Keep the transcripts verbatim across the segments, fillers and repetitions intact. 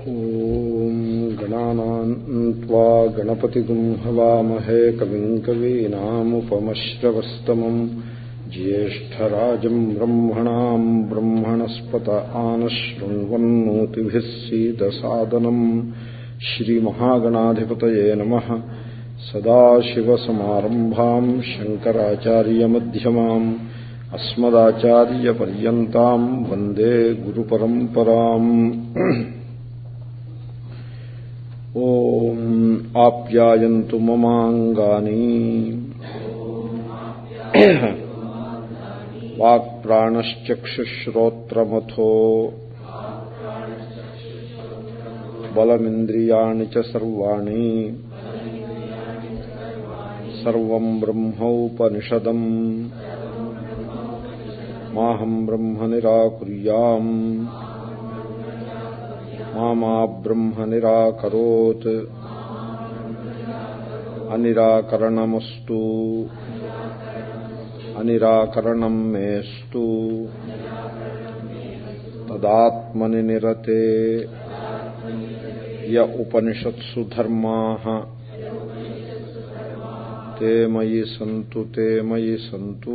ఓం గణానాన్త్వా గణపతిగుం హవామహే కవిం కవీనాముపమశ్రవస్తమం జ్యేష్ఠరాజం బ్రహ్మణాం బ్రహ్మణస్పత ఆనశృణ్వన్నోతిభిः సీదసాదనం శ్రీమహాగణాధిపతయే నమః. సదాశివసమారంభాం శంకరాచార్యమధ్యమాం అస్మదాచార్యపర్యంతాం వందే గురుపరంపరాం. ఓం ఆప్యాయంతు మమాంగాని వాక్ప్రాణశ్చక్షుశ్రోత్రమథో బలమింద్రియాణి చ సర్వాణి సర్వం బ్రహ్మోపనిషదం మాహం బ్రహ్మ నిరాకుర్యాం మామా బ్రహ్మ నిరాకరోత్ అనిరాకరణమస్తు అనిరాకరణం మేస్తు తదాత్మని నిరతే య ఉపనిషత్సు ధర్మాః తే మయి సంతు తే మయి సంతు.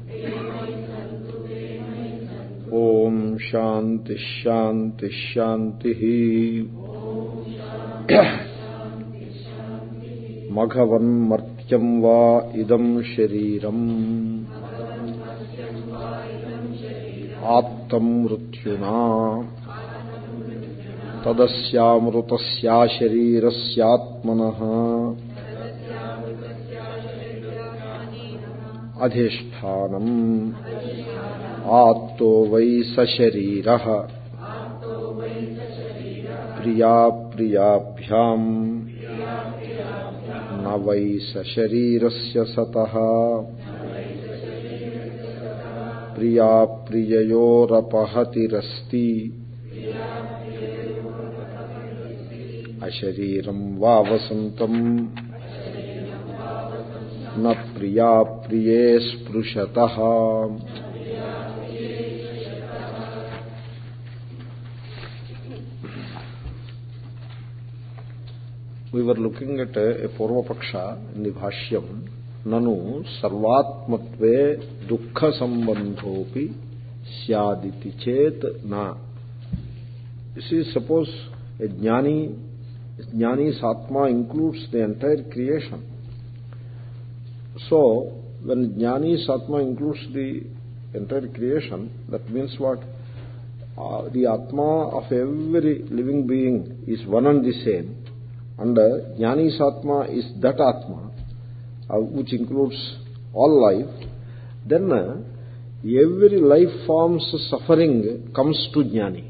ఓం శాంతి శాంతి శాంతి. మఘవన్మర్త్యం వా ఇదం శరీరం ఆప్తం మృత్యునా తదస్యామృతస్యా శరీరస్యాత్మనః అధిష్ఠానం ఆత్తో వై సశరీరః ప్రియా ప్రియాభ్యాం న వై సశరీరస్య సతః ప్రియా ప్రియయోరపహతిరస్తి అశరీరం వా వసంతం న ప్రియా ప్రియే స్పృశతః. We were looking at a, a Purvapaksha in the Bhashyam. Nanu sarvatmatve dukkha sambandhopi syaditi chet na. You see, suppose a jnani, jnani's atma includes the entire creation. So, when jnani's atma includes the entire creation, that means what? Uh, the atma of every living being is one and the same. And uh, jnani's atma is that atma, uh, which includes all life. Then uh, every life form's suffering comes to jnani.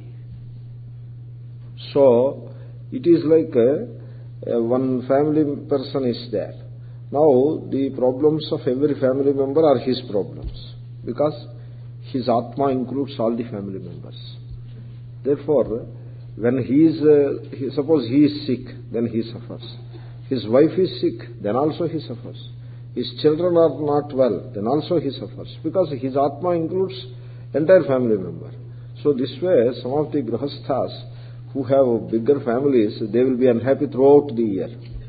So, it is like uh, uh, one family person is there. Now, the problems of every family member are his problems, because his atma includes all the family members. Therefore, when he is, uh, he, suppose he is sick, then he suffers. His wife is sick, then also he suffers. His children are not well, then also he suffers, because his atma includes entire family member. So this way, some of the grahasthas who have bigger families, they will be unhappy throughout the year.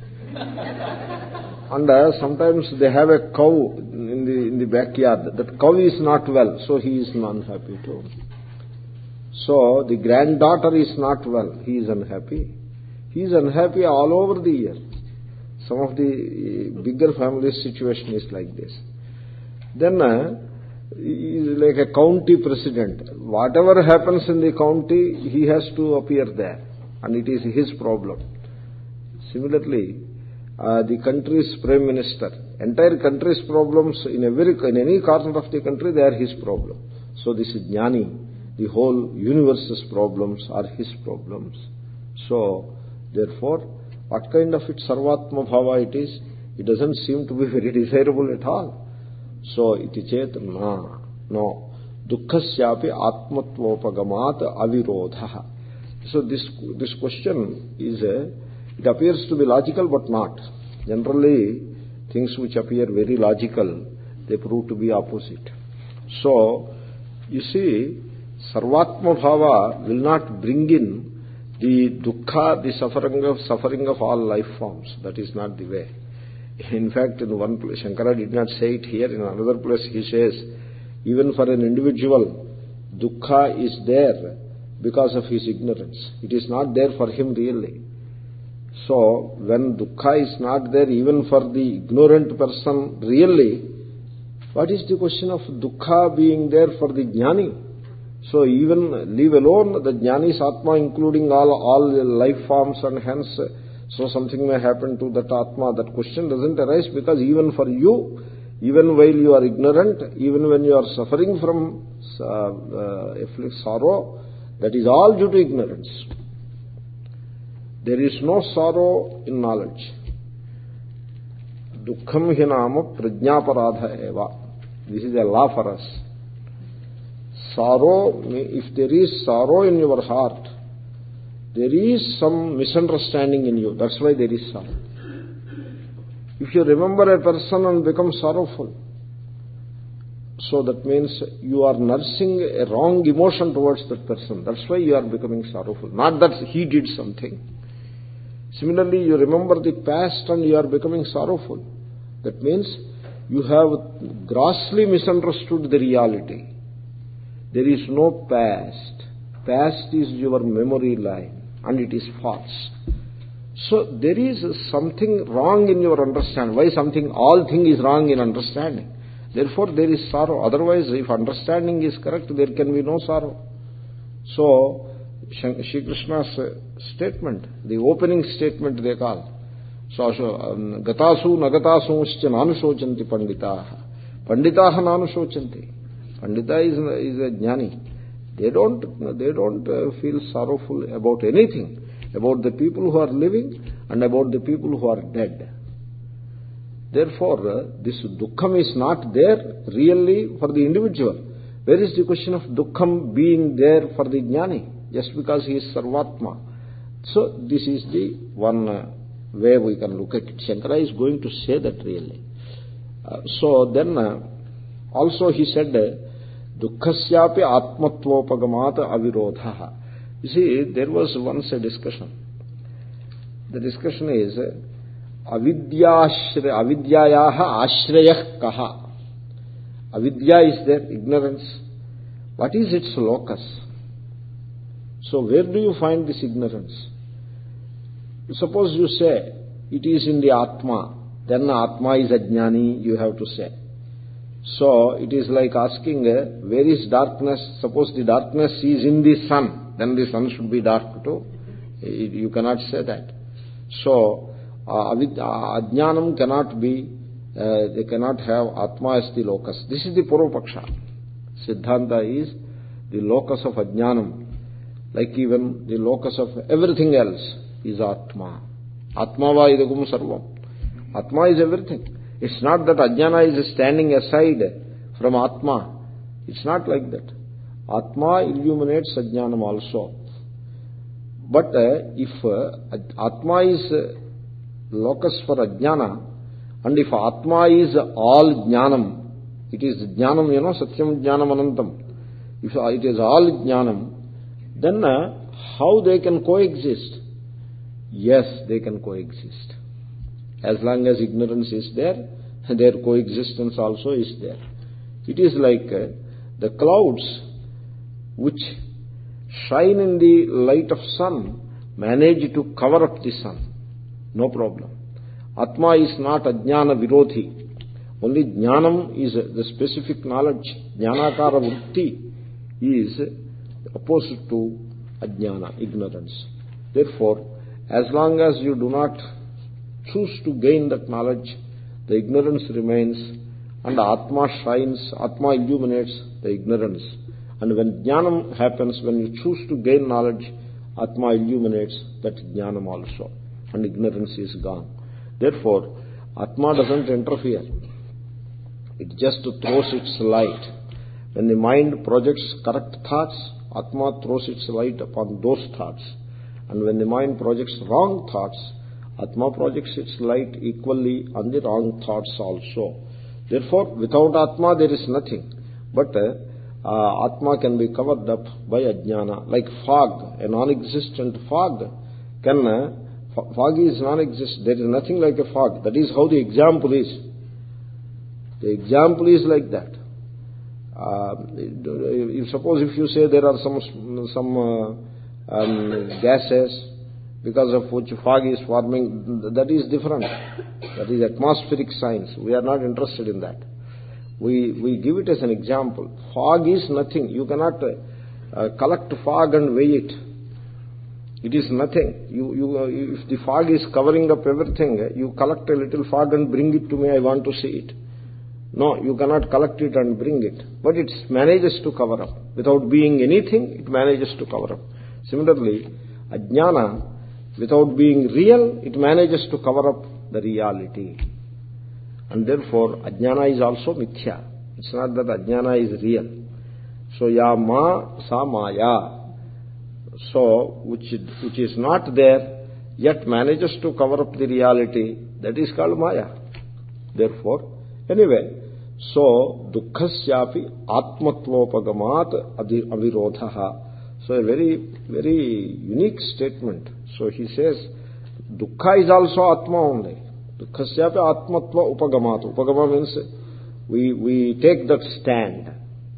And uh, sometimes they have a cow in the in the backyard. That cow is not well, so he is unhappy too. So the granddaughter is not well, he is unhappy. He is unhappy all over the year. Some of the bigger families' situation is like this. Then uh, he is like a county president. Whatever happens in the county, he has to appear there, and it is his problem. Similarly, uh, the country's prime minister, entire country's problems in every in any corner of the country, they are his problem. So this is jnani. The whole universe's problems are his problems. So, therefore, what kind of it sarvatma bhava it is? It doesn't seem to be very desirable at all. So, iti chet na, no. Dukkhasyapi atmatvopagamat avirodha. So, this this question is a, it appears to be logical but not. Generally, things which appear very logical, they prove to be opposite. So, you see, Sarvatma Bhava will not bring in the dukkha, the suffering of suffering of all life forms. That is not the way. In fact, in one place, Shankara did not say it here. In another place, he says, even for an individual, dukkha is there because of his ignorance. It is not there for him really. So, when dukkha is not there even for the ignorant person really, what is the question of dukkha being there for the jnani? So, even leave alone the jnani's atma, including all, all the life forms, and hence, so something may happen to that atma. That question doesn't arise because even for you, even while you are ignorant, even when you are suffering from uh, uh, sorrow, that is all due to ignorance. There is no sorrow in knowledge. Dukkham hi nama prajnaparadha eva. This is a law for us. Sorrow, if there is sorrow in your heart, there is some misunderstanding in you. That's why there is sorrow. If you remember a person and become sorrowful, so that means you are nursing a wrong emotion towards that person. That's why you are becoming sorrowful. Not that he did something. Similarly, you remember the past and you are becoming sorrowful. That means you have grossly misunderstood the reality. There is no past. Past is your memory line and it is false. So there is something wrong in your understanding. Why something? All thing is wrong in understanding. Therefore there is sorrow. Otherwise, if understanding is correct, there can be no sorrow. So, Shri Krishna's statement, the opening statement they call, so gatasu nagatasu scha nanushocanti panditaha. Panditaha nanushocanti. Pandita is, is a jnani. They don't, they don't uh, feel sorrowful about anything, about the people who are living and about the people who are dead. Therefore, uh, this dukkham is not there really for the individual. Where is the question of dukkham being there for the jnani? Just because he is sarvatma. So, this is the one uh, way we can look at it. Shankara is going to say that really. Uh, so, then uh, also he said, dukkhasyapi atmatvopagamata avirodhaha. You see, there was once a discussion. The discussion is, avidyayaha ashrayah kaha. Avidya is there, ignorance. What is its locus? So where do you find this ignorance? Suppose you say, it is in the Atma, then Atma is ajnani, you have to say. So it is like asking, uh, where is darkness? Suppose the darkness is in the sun, then the sun should be dark too. You cannot say that. So, uh, ajnanam cannot be, uh, they cannot have Atma as the locus. This is the Purvapaksha. Siddhanta is the locus of ajnanam. Like even the locus of everything else is Atma. Atma va idagum sarvam. Atma is everything. It's not that ajnana is standing aside from Atma. It's not like that. Atma illuminates ajnanam also. But uh, if uh, Atma is uh, locus for ajnana, and if Atma is all jnanam, it is jnanam, you know, satyam jnanam anantam. If it is all jnanam, then uh, how they can coexist? Yes, they can coexist. As long as ignorance is there, their coexistence also is there. It is like uh, the clouds which shine in the light of sun manage to cover up the sun. No problem. Atma is not ajnana virodhi. Only jnanam is uh, the specific knowledge. Jnanakara vritti is opposite to ajnana, ignorance. Therefore, as long as you do not choose to gain that knowledge, the ignorance remains and Atma shines, Atma illuminates the ignorance. And when jnanam happens, when you choose to gain knowledge, Atma illuminates that jnanam also. And ignorance is gone. Therefore, Atma doesn't interfere. It just throws its light. When the mind projects correct thoughts, Atma throws its light upon those thoughts. And when the mind projects wrong thoughts, Atma projects its light equally on the wrong thoughts also. Therefore, without Atma there is nothing. But uh, uh, Atma can be covered up by ajnana. Like fog, a non-existent fog can, uh, fog is non-existent. There is nothing like a fog. That is how the example is. The example is like that. Uh, you suppose if you say there are some, some uh, um, gases because of which fog is forming, that is different. That is atmospheric science. We are not interested in that. We, we give it as an example. Fog is nothing. You cannot uh, uh, collect fog and weigh it. It is nothing. You, you, uh, if the fog is covering up everything, you collect a little fog and bring it to me, I want to see it. No, you cannot collect it and bring it. But it manages to cover up. Without being anything, it manages to cover up. Similarly, ajnana, without being real, it manages to cover up the reality. And therefore, ajnana is also mithya. It's not that ajnana is real. So, ya ma sa maya. So, which, which is not there, yet manages to cover up the reality, that is called maya. Therefore, anyway, so, dukkhasyapi atmatvopagamat avirodhaha. So, a very, very unique statement. So, he says, dukkha is also atma only. Dukkhasyapi atmatva upagamat. Upagama means we, we take that stand.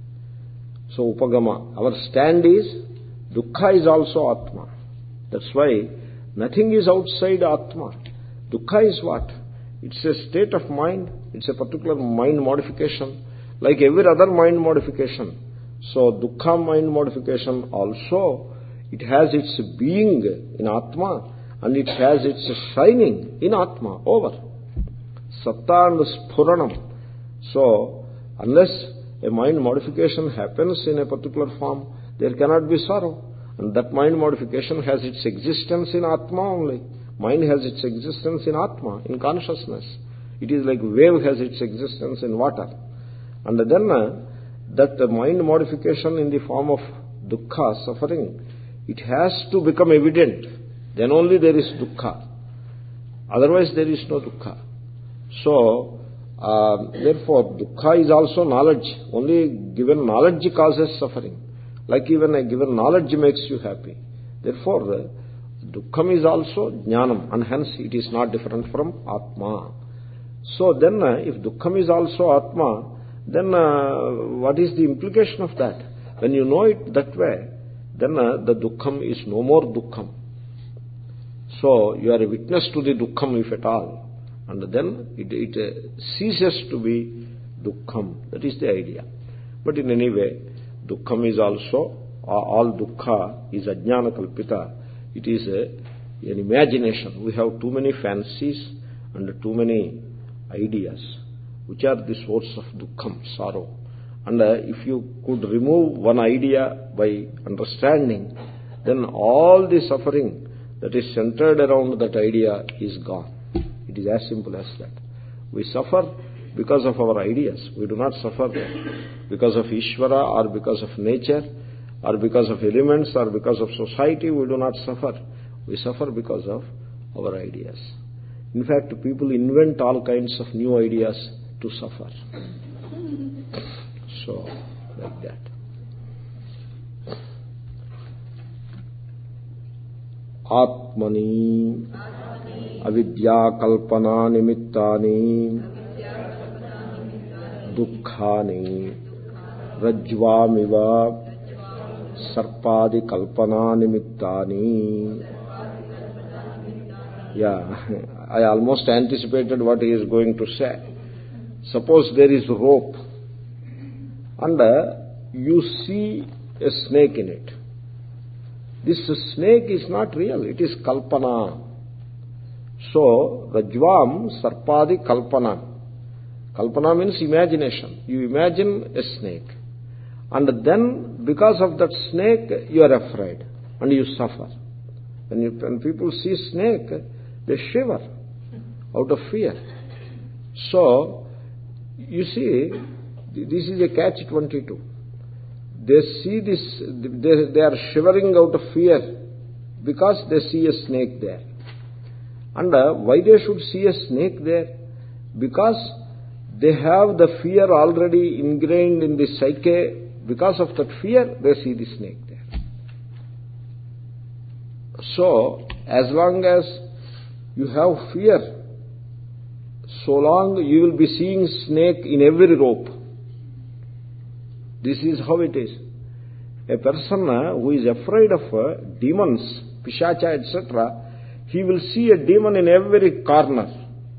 So, upagama. Our stand is, dukkha is also atma. That's why nothing is outside atma. Dukkha is what? It's a state of mind. It's a particular mind modification, like every other mind modification. So, dukkha mind modification also, it has its being in Atma, and it has its shining in Atma, over. Satta and Sphuranam. So, unless a mind modification happens in a particular form, there cannot be sorrow. And that mind modification has its existence in Atma only. Mind has its existence in Atma, in consciousness. It is like wave has its existence in water. And then uh, that uh, mind modification in the form of dukkha, suffering, it has to become evident. Then only there is dukkha. Otherwise there is no dukkha. So, uh, therefore, dukkha is also knowledge. Only given knowledge causes suffering. Like even a given knowledge makes you happy. Therefore, uh, dukkham is also jnanam, and hence it is not different from atma. So then, uh, if dukkham is also atma, then uh, what is the implication of that? When you know it that way, then uh, the dukkham is no more dukkham. So you are a witness to the dukkham, if at all, and then it, it uh, ceases to be dukkham. That is the idea. But in any way, dukkham is also, uh, all dukkha is ajnana kalpita. It is a, an imagination. We have too many fancies and too many ideas, which are the source of dukkham, sorrow. And uh, if you could remove one idea by understanding, then all the suffering that is centered around that idea is gone. It is as simple as that. We suffer because of our ideas. We do not suffer because of Ishvara or because of nature or because of elements or because of society. We do not suffer. We suffer because of our ideas. In fact, people invent all kinds of new ideas to suffer. So, like that. Atmani avidya kalpana nimittani dukkhani rajvamiva sarpadi kalpana nimittani. Yeah, I almost anticipated what he is going to say. Suppose there is rope and uh, you see a snake in it. This snake is not real, it is kalpana. So, rajvam sarpadi kalpana. Kalpana means imagination. You imagine a snake. And then, because of that snake, you are afraid and you suffer. When, you, when people see snake, they shiver out of fear. So, you see, this is a catch twenty-two. They see this, they, they are shivering out of fear because they see a snake there. And uh, why they should see a snake there? Because they have the fear already ingrained in the psyche Because of that fear, they see the snake there. So, as long as you have fear, so long you will be seeing snake in every rope. This is how it is. A person who is afraid of demons, pishacha, et cetera, he will see a demon in every corner.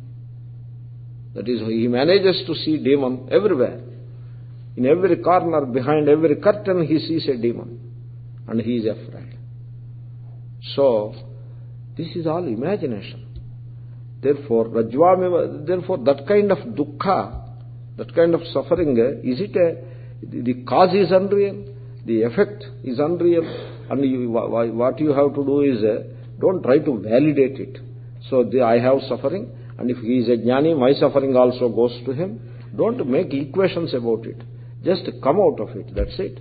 That is, he manages to see demon everywhere. In every corner, behind every curtain, he sees a demon. And he is afraid. So, this is all imagination. Therefore, Rajvameva, therefore that kind of dukkha, that kind of suffering, is it a, the cause is unreal, the effect is unreal, and you, what you have to do is, don't try to validate it. So, the, I have suffering, and if he is a jnani, my suffering also goes to him. Don't make equations about it. Just come out of it, that's it.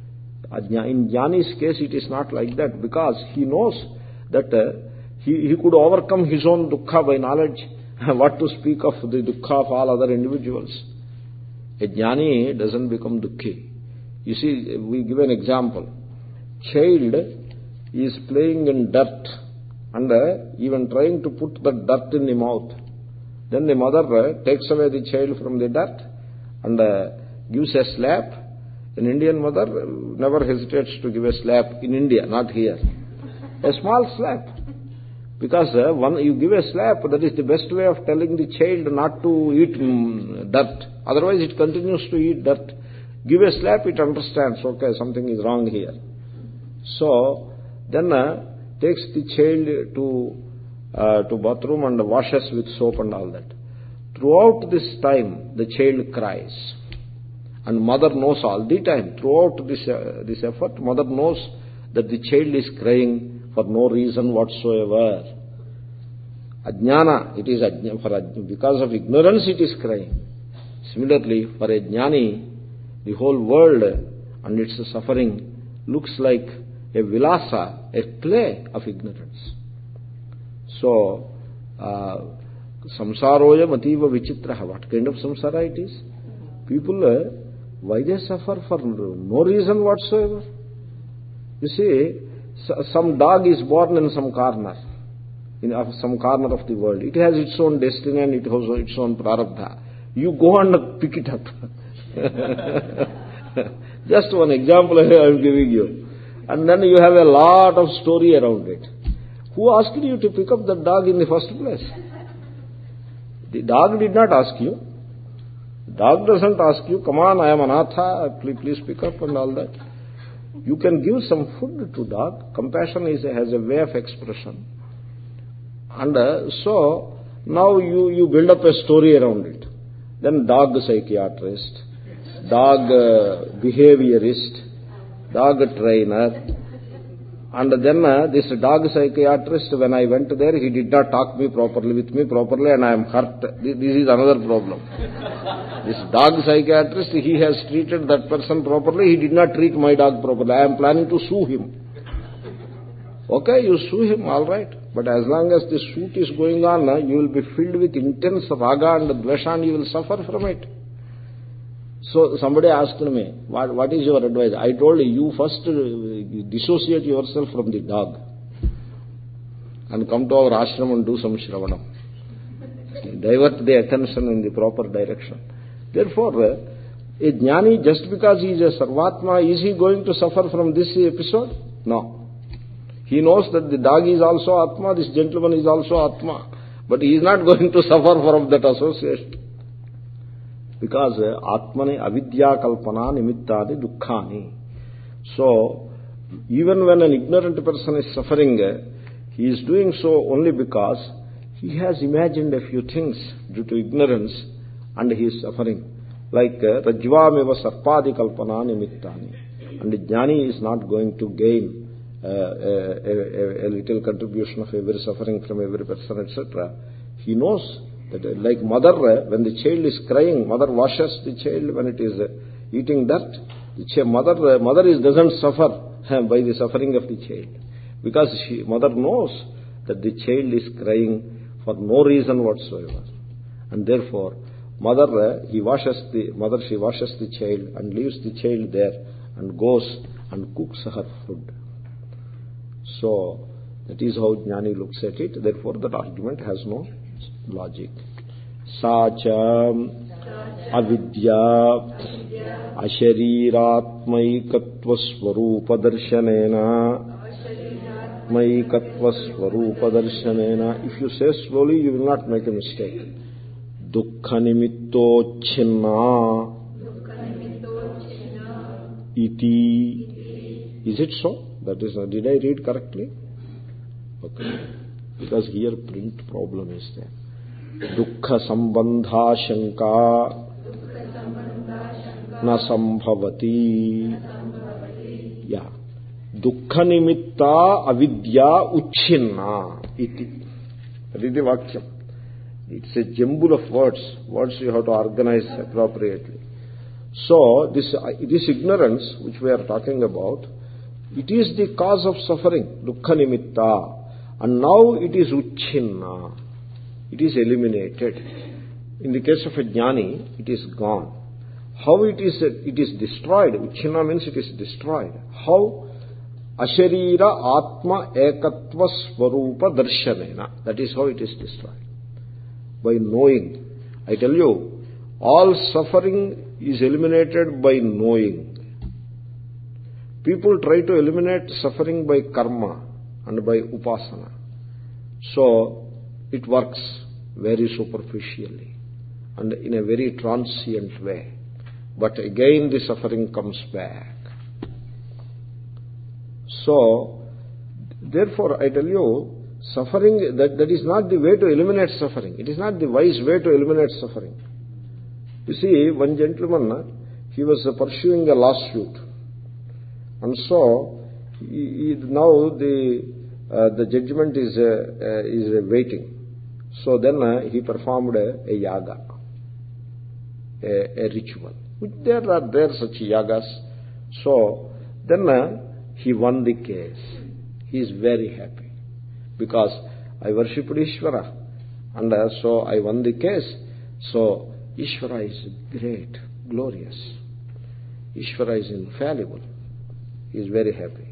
In jnani's case, it is not like that, because he knows that uh, he, he could overcome his own dukkha by knowledge. What to speak of the dukkha of all other individuals? A jnani doesn't become dukkhi. You see, we give an example. Child is playing in dirt and uh, even trying to put the dirt in the mouth. Then the mother uh, takes away the child from the dirt and uh, gives a slap. An Indian mother never hesitates to give a slap in India, not here. A small slap. Because uh, one, you give a slap, that is the best way of telling the child not to eat mm, dirt. Otherwise it continues to eat dirt. Give a slap, it understands, okay, something is wrong here. So, then uh, takes the child to, uh, to bathroom and washes with soap and all that. Throughout this time, the child cries. And mother knows all the time. Throughout this, uh, this effort, mother knows that the child is crying for no reason whatsoever. Ajnana, it is ajna, for ajna, because of ignorance it is crying. Similarly, for a jnani, the whole world and its suffering looks like a vilasa, a play of ignorance. So, uh, samsaroya mativa vichitraha. What kind of samsara it is? People, uh, why they suffer for no reason whatsoever? You see, some dog is born in some corner, in some corner of the world. It has its own destiny and it has its own prarabdha. You go and pick it up. Just one example I am giving you. And then you have a lot of story around it. Who asked you to pick up the dog in the first place? The dog did not ask you. The dog doesn't ask you, come on, I am anatha, please, please pick up and all that. You can give some food to dog. Compassion is a, has a way of expression. And uh, so, now you, you build up a story around it. Then dog psychiatrist, dog uh, behaviorist, dog trainer, and then uh, this dog psychiatrist, when I went there, he did not talk me properly with me properly and I am hurt. This is another problem. This dog psychiatrist, he has treated that person properly, he did not treat my dog properly. I am planning to sue him. Okay, you sue him, all right. But as long as this suit is going on, you will be filled with intense raga and dvesha and you will suffer from it. So somebody asked me, what, what is your advice? I told you, you first dissociate yourself from the dog and come to our ashram and do some shravanam. Divert the attention in the proper direction. Therefore, a jnani, just because he is a sarvatma, is he going to suffer from this episode? No. He knows that the dog is also Atma, this gentleman is also Atma. But he is not going to suffer from that association. Because Atmane avidya kalpana nimittadi dukkhani. So, even when an ignorant person is suffering, he is doing so only because he has imagined a few things due to ignorance and he is suffering. Like Rajvameva sarpadi kalpana nimittani. And the jnani is not going to gain Uh, a, a, a little contribution of every suffering from every person, et cetera. He knows that, uh, like mother, uh, when the child is crying, mother washes the child when it is uh, eating dirt. The ch- mother, uh, mother is doesn't suffer uh, by the suffering of the child, because she, mother knows that the child is crying for no reason whatsoever, and therefore, mother uh, he washes the mother she washes the child and leaves the child there and goes and cooks her food. So that is how Jnani looks at it. Therefore that argument has no logic. Sacha avidya ashariratmaikatva swarupa darshanena maikatva swarupa darshanena. If you say slowly, you will not make a mistake. Dukkha nimitto chinna iti. Is it so? That is, did I read correctly? Okay. Because here print problem is there. Dukkha sambandha shanka na sambhavati. Yeah. Dukkha nimitta avidya uchinna iti. That is the vakyam. It's a jumble of words. Words you have to organize appropriately. So, this, this ignorance which we are talking about, it is the cause of suffering, dukkha nimitta. And now it is uchinna. It is eliminated. In the case of a jnani, it is gone. How it is, it is destroyed. Uchinna means it is destroyed. How? Asharira atma ekatva swarupa darshanena. That is how it is destroyed. By knowing. I tell you, all suffering is eliminated by knowing. People try to eliminate suffering by karma and by upasana. So, it works very superficially and in a very transient way. But again the suffering comes back. So, therefore I tell you, suffering, that, that is not the way to eliminate suffering. It is not the wise way to eliminate suffering. You see, one gentleman, he was pursuing a lawsuit. And so, he, he, now the, uh, the judgment is, uh, uh, is uh, waiting. So then uh, he performed a, a yaga, a, a ritual. There are there such yagas. So then uh, he won the case. He is very happy. Because I worshipped Ishvara. And uh, so I won the case. So Ishvara is great, glorious. Ishvara is infallible. He is very happy.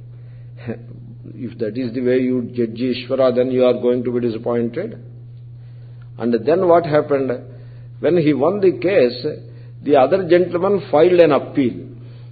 If that is the way you judge Ishvara, then you are going to be disappointed. And then what happened? When he won the case, the other gentleman filed an appeal.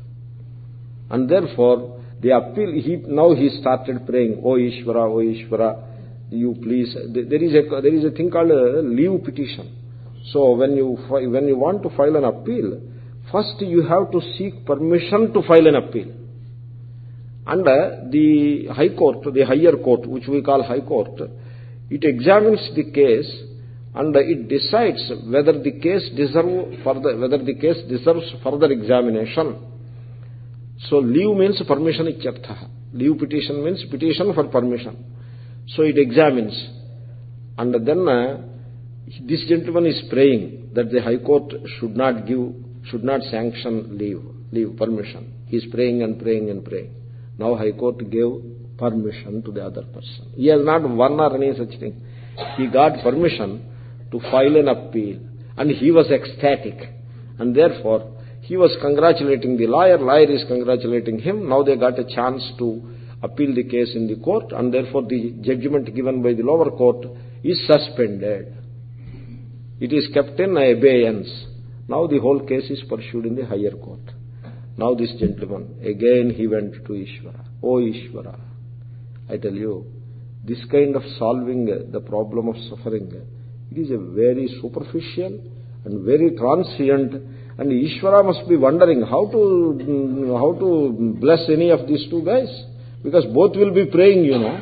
And therefore, the appeal, he, now he started praying, O Ishvara, O Ishvara, you please. There is a, there is a thing called a leave petition. So when you, when you want to file an appeal, first you have to seek permission to file an appeal. And uh, the High Court, the higher court, which we call High Court, it examines the case and uh, it decides whether the case deserve further, whether the case deserves further examination. So leave means permission ityartha. Leave petition means petition for permission. So it examines, and then uh, this gentleman is praying that the High Court should not give, should not sanction leave, leave permission. He is praying and praying and praying. Now High Court gave permission to the other person. He has not won or any such thing. He got permission to file an appeal, and he was ecstatic, and therefore he was congratulating the lawyer, lawyer is congratulating him. Now they got a chance to appeal the case in the court, and therefore the judgment given by the lower court is suspended. It is kept in abeyance. Now the whole case is pursued in the higher court. Now this gentleman, again he went to Ishvara. Oh Ishvara, I tell you, this kind of solving the problem of suffering, it is a very superficial and very transient, and Ishvara must be wondering how to, how to bless any of these two guys, because both will be praying, you know.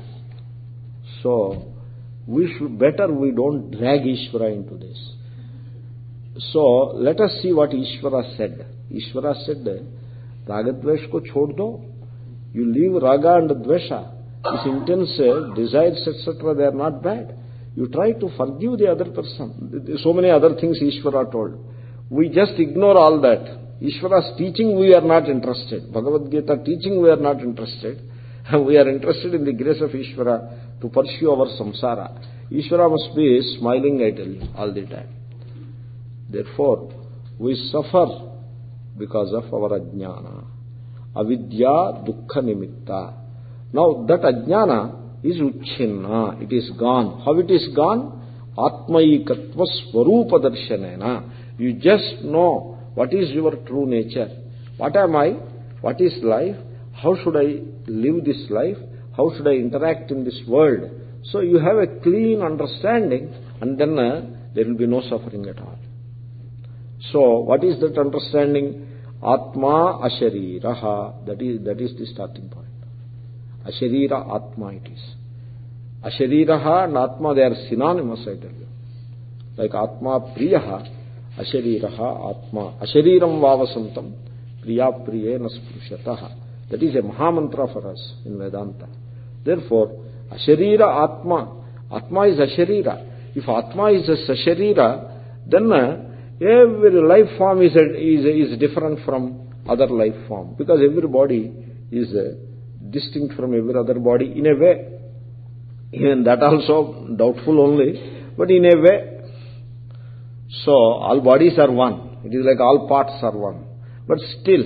So, we should, better we don't drag Ishvara into this. So, let us see what Ishvara said. Ishvara said, Raga Dvesh ko chhod do. You leave Raga and Dvesha. This intense desires, et cetera, they are not bad. You try to forgive the other person. So many other things Ishvara told. We just ignore all that. Ishvara's teaching we are not interested. Bhagavad Gita teaching we are not interested. We are interested in the grace of Ishvara to pursue our samsara. Ishvara must be smiling, I tell you, all the time. Therefore, we suffer because of our ajnana. avidya dukkha nimitta. Now that ajnana is uchchinna, it is gone. How it is gone? Atmaikatva swarupa darshanena. You just know what is your true nature. What am I? What is life? How should I live this life? How should I interact in this world? So you have a clean understanding, and then uh, there will be no suffering at all. So what is that understanding? Atma ashariraha. That is, that is the starting point. Asharira Atma it is. Ashariraha and Atma, they are synonymous, I tell you. Like Atma Priyaha, Ashariraha Atma. Ashariram Vavasantam Priya Priyena Sprushataha. That is a Mahamantra for us in Vedanta. Therefore, Asharira Atma. Atma is Asharira. If Atma is a Sasharira, then uh, every life form is, a, is, is different from other life form. Because every body is uh, distinct from every other body in a way. Even that also doubtful only, but in a way. So, all bodies are one. It is like all parts are one. But still,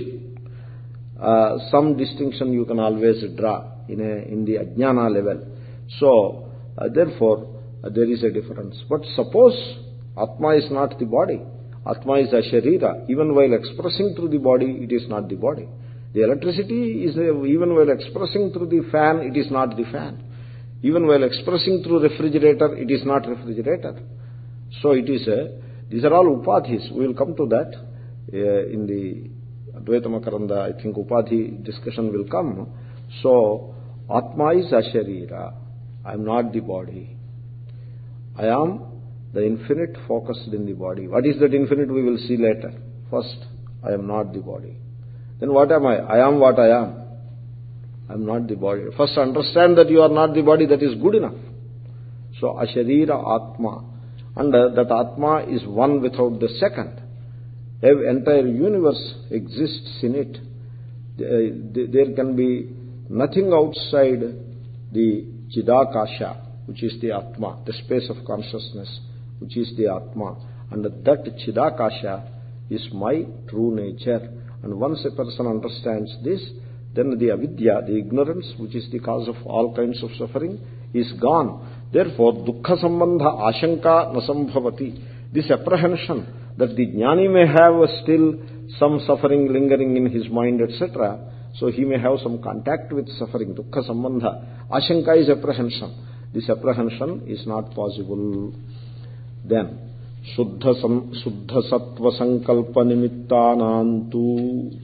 uh, some distinction you can always draw in, a, in the ajnana level. So, uh, therefore, uh, there is a difference. But suppose Atma is not the body. Atma is a sharira. Even while expressing through the body, it is not the body. The electricity is, a, even while expressing through the fan, it is not the fan. Even while expressing through refrigerator, it is not refrigerator. So it is a, these are all upadhis. We will come to that uh, in the Advaita Makaranda. I think upadhi discussion will come. So, Atma is asharira. I am not the body. I am the infinite focused in the body. What is that infinite? We will see later. First, I am not the body. Then what am I? I am what I am. I am not the body. First understand that you are not the body, that is good enough. So, asharira Atma. And uh, that Atma is one without the second. The entire universe exists in it. Uh, there can be nothing outside the Chidakasha, which is the Atma, the space of consciousness, which is the Atma. And that Chidakasha is my true nature. And once a person understands this, then the avidya, the ignorance, which is the cause of all kinds of suffering, is gone. Therefore, dukkha sambandha ashanka nasambhavati. This apprehension that the jnani may have still some suffering lingering in his mind, et cetera. So he may have some contact with suffering. Dukkha sambandha. Ashanka is apprehension. This apprehension is not possible. Then, Suddha, sam, suddha sattva sankalpa nimittanantu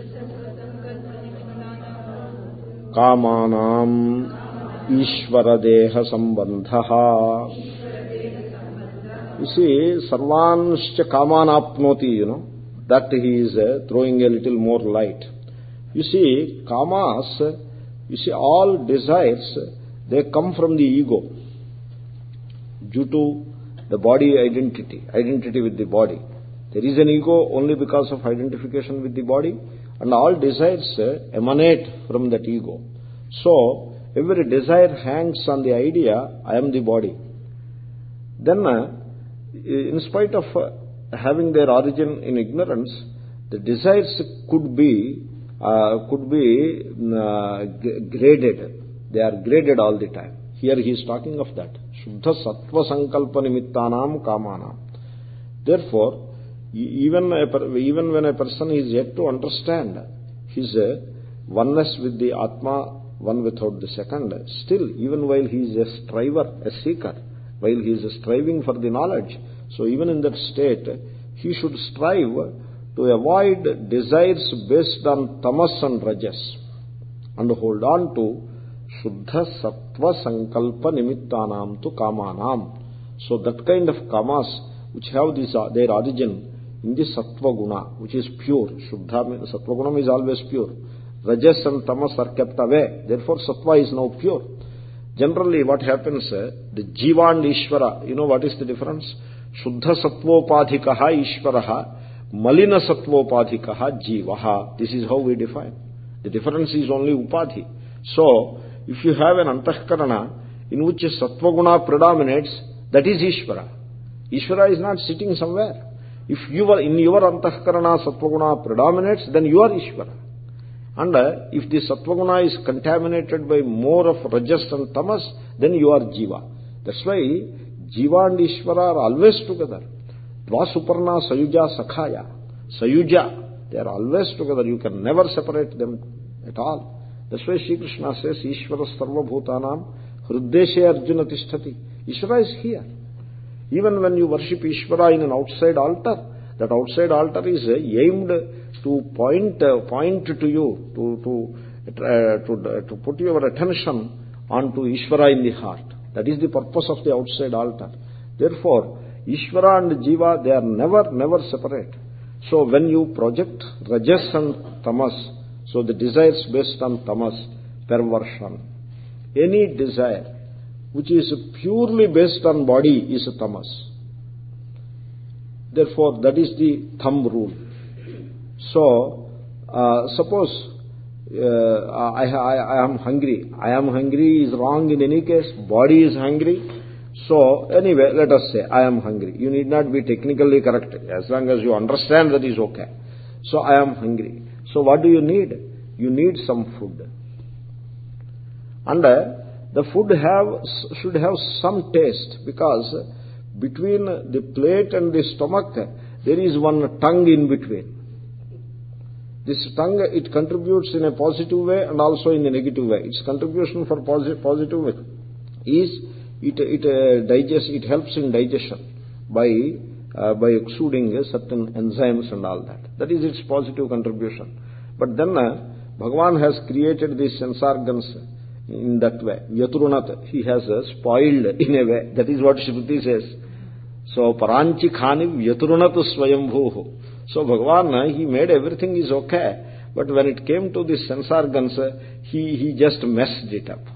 kamanam Ishvara deha sambandha. You see, sarvanscha kamanapnoti, you know, that he is uh, throwing a little more light. You see, kamas, you see, all desires, they come from the ego due to the body identity, identity with the body. There is an ego only because of identification with the body, and all desires uh, emanate from that ego. So, every desire hangs on the idea, I am the body. Then, uh, in spite of uh, having their origin in ignorance, the desires could be uh, could be uh, g- graded. They are graded all the time. Here he is talking of that. Shuddha sattva sankalpa nimittanam kamanam. Therefore, even a, even when a person is yet to understand his uh, oneness with the Atma, one without the second, still, even while he is a striver, a seeker, while he is striving for the knowledge, so even in that state, he should strive to avoid desires based on tamas and rajas, and hold on to Shuddha Sattva Sankalpa Nimittanam tu Kamanam. So that kind of kamas which have this, uh, their origin in the Sattva Guna, which is pure. Shuddha, Sattva Guna is always pure. Rajas and tamas are kept away. Therefore, Sattva is now pure. Generally, what happens, uh, the Jiva and Ishvara, you know what is the difference? Shuddha Sattvopadhikaha Ishvaraha, Malina Sattvopadhikaha Jivaha. This is how we define. The difference is only Upadhi. So, if you have an Antahkarana in which Sattva Guna predominates, that is Ishvara. Ishvara is not sitting somewhere. If you are in your Antahkarana Sattva Guna predominates, then you are Ishvara. And uh, if the Sattva-guna is contaminated by more of Rajas and Tamas, then you are Jiva. That's why Jiva and Ishvara are always together. Dvasuparna Sayuja Sakhaya. Sayuja, they are always together. You can never separate them at all. That's why Shri Krishna says, Ishvara Sarva Bhutanam Hruddeshe Arjuna Tishtati. Ishvara is here. Even when you worship Ishvara in an outside altar, that outside altar is aimed to point uh, point to you, to to uh, to, uh, to put your attention onto Ishvara in the heart. That is the purpose of the outside altar. Therefore, Ishvara and Jiva, they are never, never separate. So when you project Rajas and Tamas, so the desires based on Tamas, perversion. Any desire which is purely based on body is a Tamas. Therefore, that is the thumb rule. So, uh, suppose uh, I, I, I am hungry. I am hungry is wrong in any case. Body is hungry. So, anyway, let us say, I am hungry. You need not be technically correct. As long as you understand, that is okay. So, I am hungry. So, what do you need? You need some food. And uh, the food have should have some taste, because between the plate and the stomach, there is one tongue in between. This tongue, it contributes in a positive way and also in a negative way. Its contribution for posi positive way is it it uh, digests, it helps in digestion by uh, by exuding uh, certain enzymes and all that. That is its positive contribution. But then uh, Bhagavan has created these sense organs in that way. Yaturunat, he has uh, spoiled in a way. That is what Shruti says. So, Paranchi Khani Yaturunat Swayambhuhu. So, Bhagavan, he made everything is okay. But when it came to the sense organs, he, he just messed it up.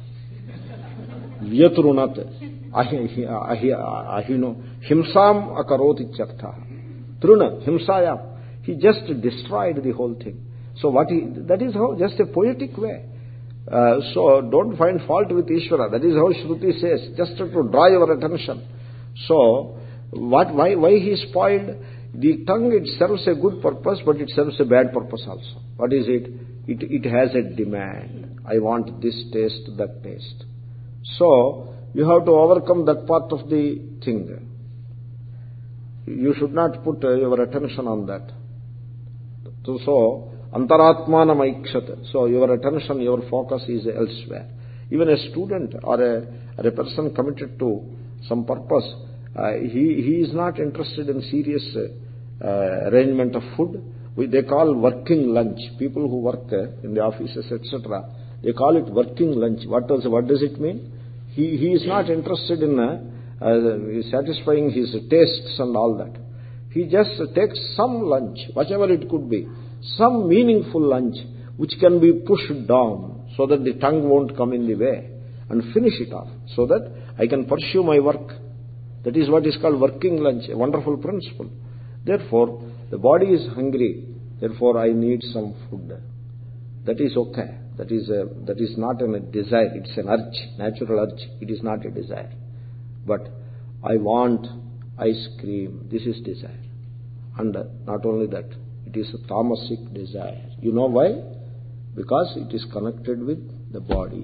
Yaturunat. Ahino. Himsam akaroti chartha. Truna. Himsayam. He just destroyed the whole thing. So, what he, that is how, just a poetic way. Uh, so, don't find fault with Ishvara. That is how Shruti says, just to draw your attention. So, what, why, why he spoiled? The tongue, it serves a good purpose, but it serves a bad purpose also. What is it? It, it has a demand. I want this taste, that taste. So, you have to overcome that part of the thing. You should not put uh, your attention on that. So, so Antaratmana Maikshat. So, your attention, your focus is elsewhere. Even a student or a, or a person committed to some purpose, Uh, he, he is not interested in serious uh, uh, arrangement of food. We, they call working lunch. People who work uh, in the offices, et cetera, they call it working lunch. What does, what does it mean? He, he is not interested in uh, uh, satisfying his tastes and all that. He just takes some lunch, whatever it could be, some meaningful lunch which can be pushed down so that the tongue won't come in the way, and finish it off so that I can pursue my work. That is what is called working lunch, a wonderful principle. Therefore, the body is hungry. Therefore, I need some food. That is okay. That is a, that is not a desire. It's an urge, natural urge. It is not a desire. But I want ice cream. This is desire. And not only that, it is a tamasic desire. You know why? Because it is connected with the body.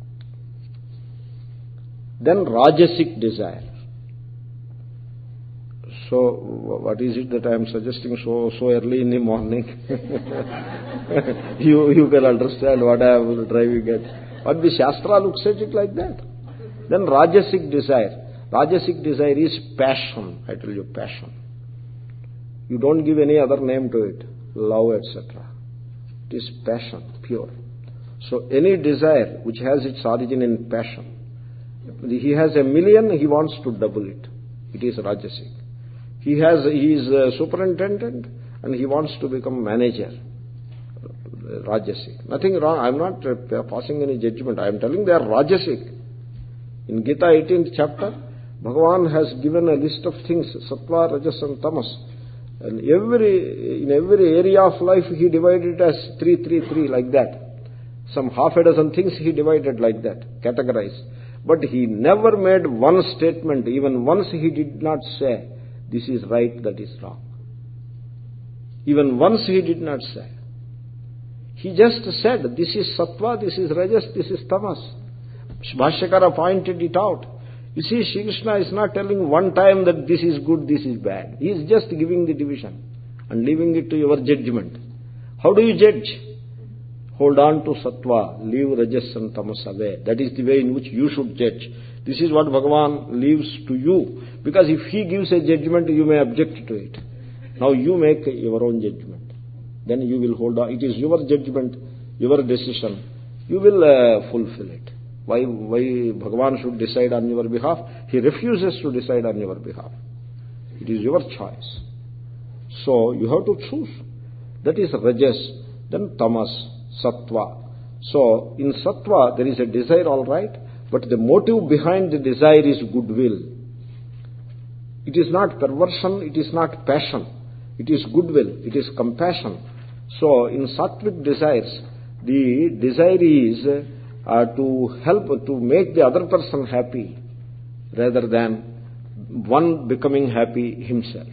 Then rajasic desire. So, what is it that I am suggesting so so early in the morning? you you can understand what I am driving at. But the Shastra looks at it like that. Then Rajasic desire. Rajasic desire is passion. I tell you, passion. You don't give any other name to it. Love, et cetera. It is passion, pure. So, any desire which has its origin in passion. He has a million, he wants to double it. It is Rajasic. He has, he is a superintendent and he wants to become manager. Rajasic. Nothing wrong. I am not uh, passing any judgment. I am telling they are Rajasic. In Gita eighteenth chapter, Bhagavan has given a list of things, Sattva, Rajas and Tamas. And every, in every area of life he divided it as three, three, three, like that. Some half a dozen things he divided like that, categorized. But he never made one statement, even once he did not say, this is right, that is wrong. Even once he did not say. He just said, this is sattva, this is rajas, this is tamas. Bhashyakara pointed it out. You see, Shri Krishna is not telling one time that this is good, this is bad. He is just giving the division and leaving it to your judgment. How do you judge? Hold on to sattva, leave rajas and tamas away. That is the way in which you should judge. This is what Bhagavan leaves to you. Because if he gives a judgment, you may object to it. Now you make your own judgment. Then you will hold on. It is your judgment, your decision. You will uh, fulfill it. Why, why Bhagavan should decide on your behalf? He refuses to decide on your behalf. It is your choice. So you have to choose. That is rajas, then tamas, sattva. So in sattva there is a desire, all right, but the motive behind the desire is goodwill. It is not perversion, it is not passion. It is goodwill, it is compassion. So in sattvic desires, the desire is uh, to help, to make the other person happy rather than one becoming happy himself.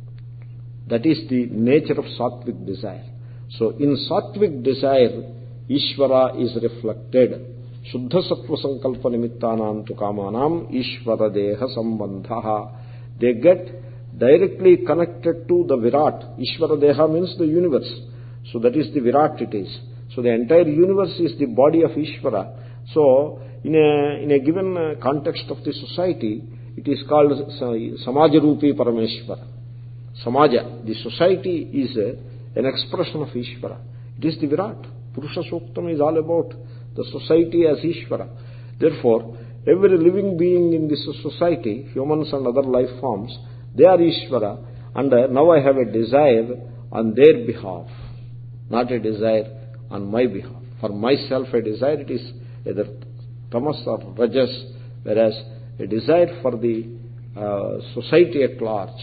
That is the nature of sattvic desire. So in sattvic desire, Ishvara is reflected. Shuddha sattva sankalpa nimittanam tu kamanam Ishvara deha sambandhaha. They get directly connected to the Virat. Ishvara deha means the universe. So that is the Virat it is. So the entire universe is the body of Ishvara. So in a, in a given context of the society, it is called Samajarupi Parameshvara. Samaja, the society is a, an expression of Ishvara. It is the Virat. Purusha Suktam is all about the society as Ishvara. Therefore, every living being in this society, humans and other life forms, they are Ishvara, and uh, now I have a desire on their behalf, not a desire on my behalf. For myself, a desire, it is either tamas or rajas, whereas a desire for the uh, society at large,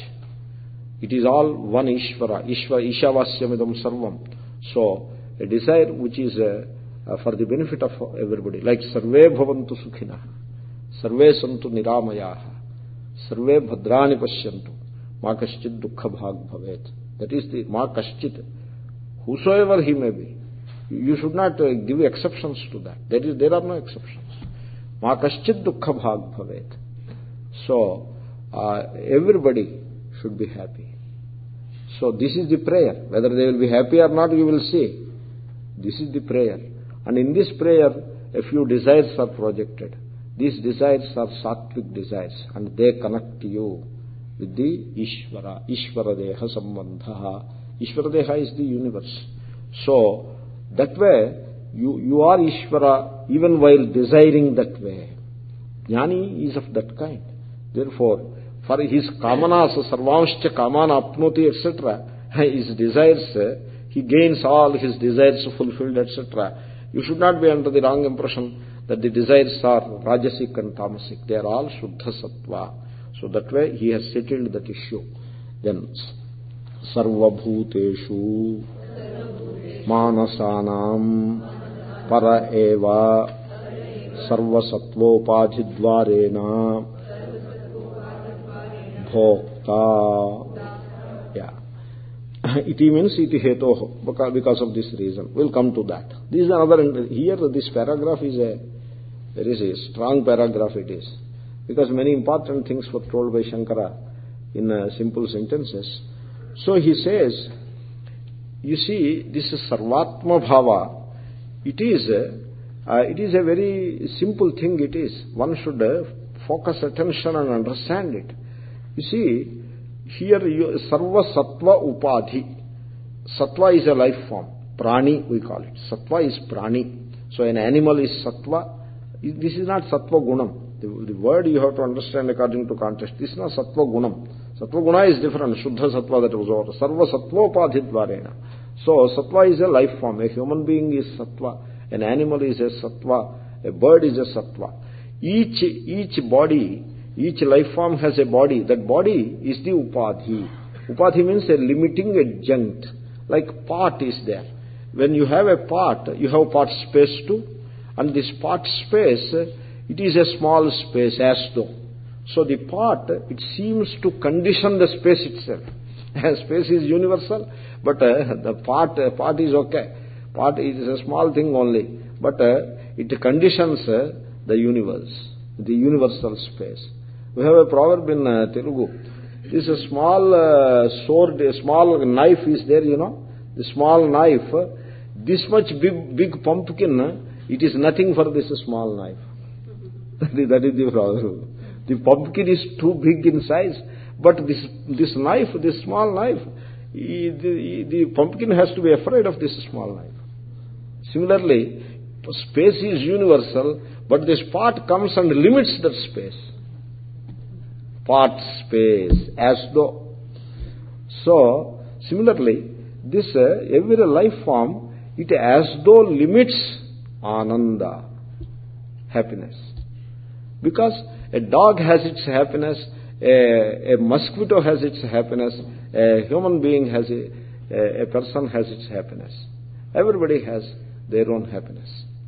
it is all one Ishvara, Ishvara, Ishavasyamidam Sarvam. So, a desire which is uh, uh, for the benefit of everybody, like Sarve Bhavantu Sukhina, Sarve Santu Niramayaha, Sarve Bhadrani Pashyantu, Ma Kaschit Dukkha Bhag Bhavet. That is the Ma Kaschit, whosoever he may be. You should not uh, give exceptions to that. There is, there are no exceptions. Ma Kaschit Dukkha Bhag Bhavet. So, uh, everybody should be happy. So this is the prayer. Whether they will be happy or not, you will see. This is the prayer. And in this prayer, a few desires are projected. These desires are sattvic desires, and they connect you with the Ishvara. Ishvara Deha Sambandhaha. Ishvara Deha is the universe. So, that way, you, you are Ishvara even while desiring that way. Jnani is of that kind. Therefore, for his kamanas, sarvamscha kamana apnoti, et cetera, his desires, he gains all his desires fulfilled, et cetera. You should not be under the wrong impression that the desires are rajasic and tamasic. They are all shuddha sattva. So that way he has settled that issue. Then, sarva bhuteshu manasanam para eva sarva sattvopadhidvarena bhokta. Yeah. Iti means iti hetoho, because of this reason. We'll come to that. This is another, here this paragraph is a, there is a strong paragraph it is. Because many important things were told by Shankara in uh, simple sentences. So he says, you see, this is sarvatma bhava. It is, uh, it is a very simple thing it is. One should uh, focus attention and understand it. You see, here you, sarva sattva upadhi. Sattva is a life form. Prani we call it. Sattva is prani. So an animal is sattva. This is not sattva gunam. The, the word you have to understand according to context. This is not sattva gunam. Sattva guna is different. Shuddha sattva that was over. Sarva sattva upadhi dvarena. So sattva is a life form. A human being is sattva. An animal is a sattva. A bird is a sattva. Each, each body, each life form has a body. That body is the upadhi. Upadhi means a limiting adjunct. Like part is there. When you have a part, you have part space too. And this part space, it is a small space as though. So the part, it seems to condition the space itself. Space is universal, but uh, the part, uh, part is okay. Part is a small thing only, but uh, it conditions uh, the universe, the universal space. We have a proverb in uh, Telugu. This is a small uh, sword, a small knife is there, you know. The small knife, uh, this much big, big pumpkin, uh, it is nothing for this small knife. that, is, that is the proverb. The pumpkin is too big in size, but this this knife, this small knife, the, the, the pumpkin has to be afraid of this small knife. Similarly, space is universal, but this part comes and limits that space. Part space, as though. So, similarly, this uh, every life form, it as though limits ananda, happiness. Because a dog has its happiness, a, a mosquito has its happiness, a human being has a, a, a person has its happiness. Everybody has their own happiness.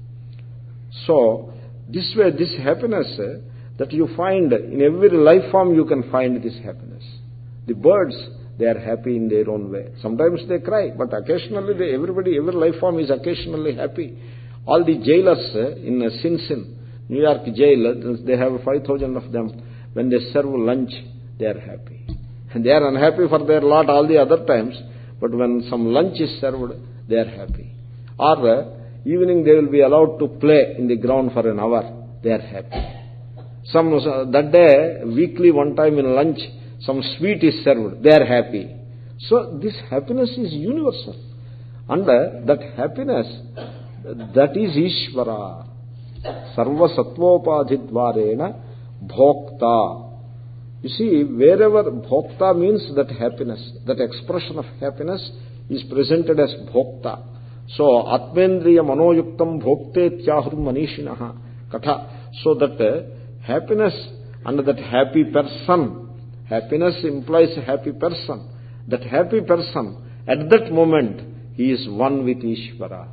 So, this way, this happiness uh, that you find in every life form, you can find this happiness. The birds, they are happy in their own way. Sometimes they cry, but occasionally they, everybody, every life form is occasionally happy. All the jailers uh, in uh, Sin Sin, New York jail, they have five thousand of them. When they serve lunch, they are happy. And they are unhappy for their lot all the other times, but when some lunch is served, they are happy. Or uh, evening they will be allowed to play in the ground for an hour, they are happy. Some uh, that day, weekly one time in lunch, some sweet is served, they are happy. So this happiness is universal. And uh, that happiness, that is Ishvara. Sarva sattvopadhidvarena bhokta. You see, wherever bhokta means that happiness, that expression of happiness is presented as bhokta. So, atmendriya manoyuktam bhokte tyahurum manishinaha katha. So that uh, happiness and that happy person, happiness implies a happy person. That happy person, at that moment, he is one with Ishvara.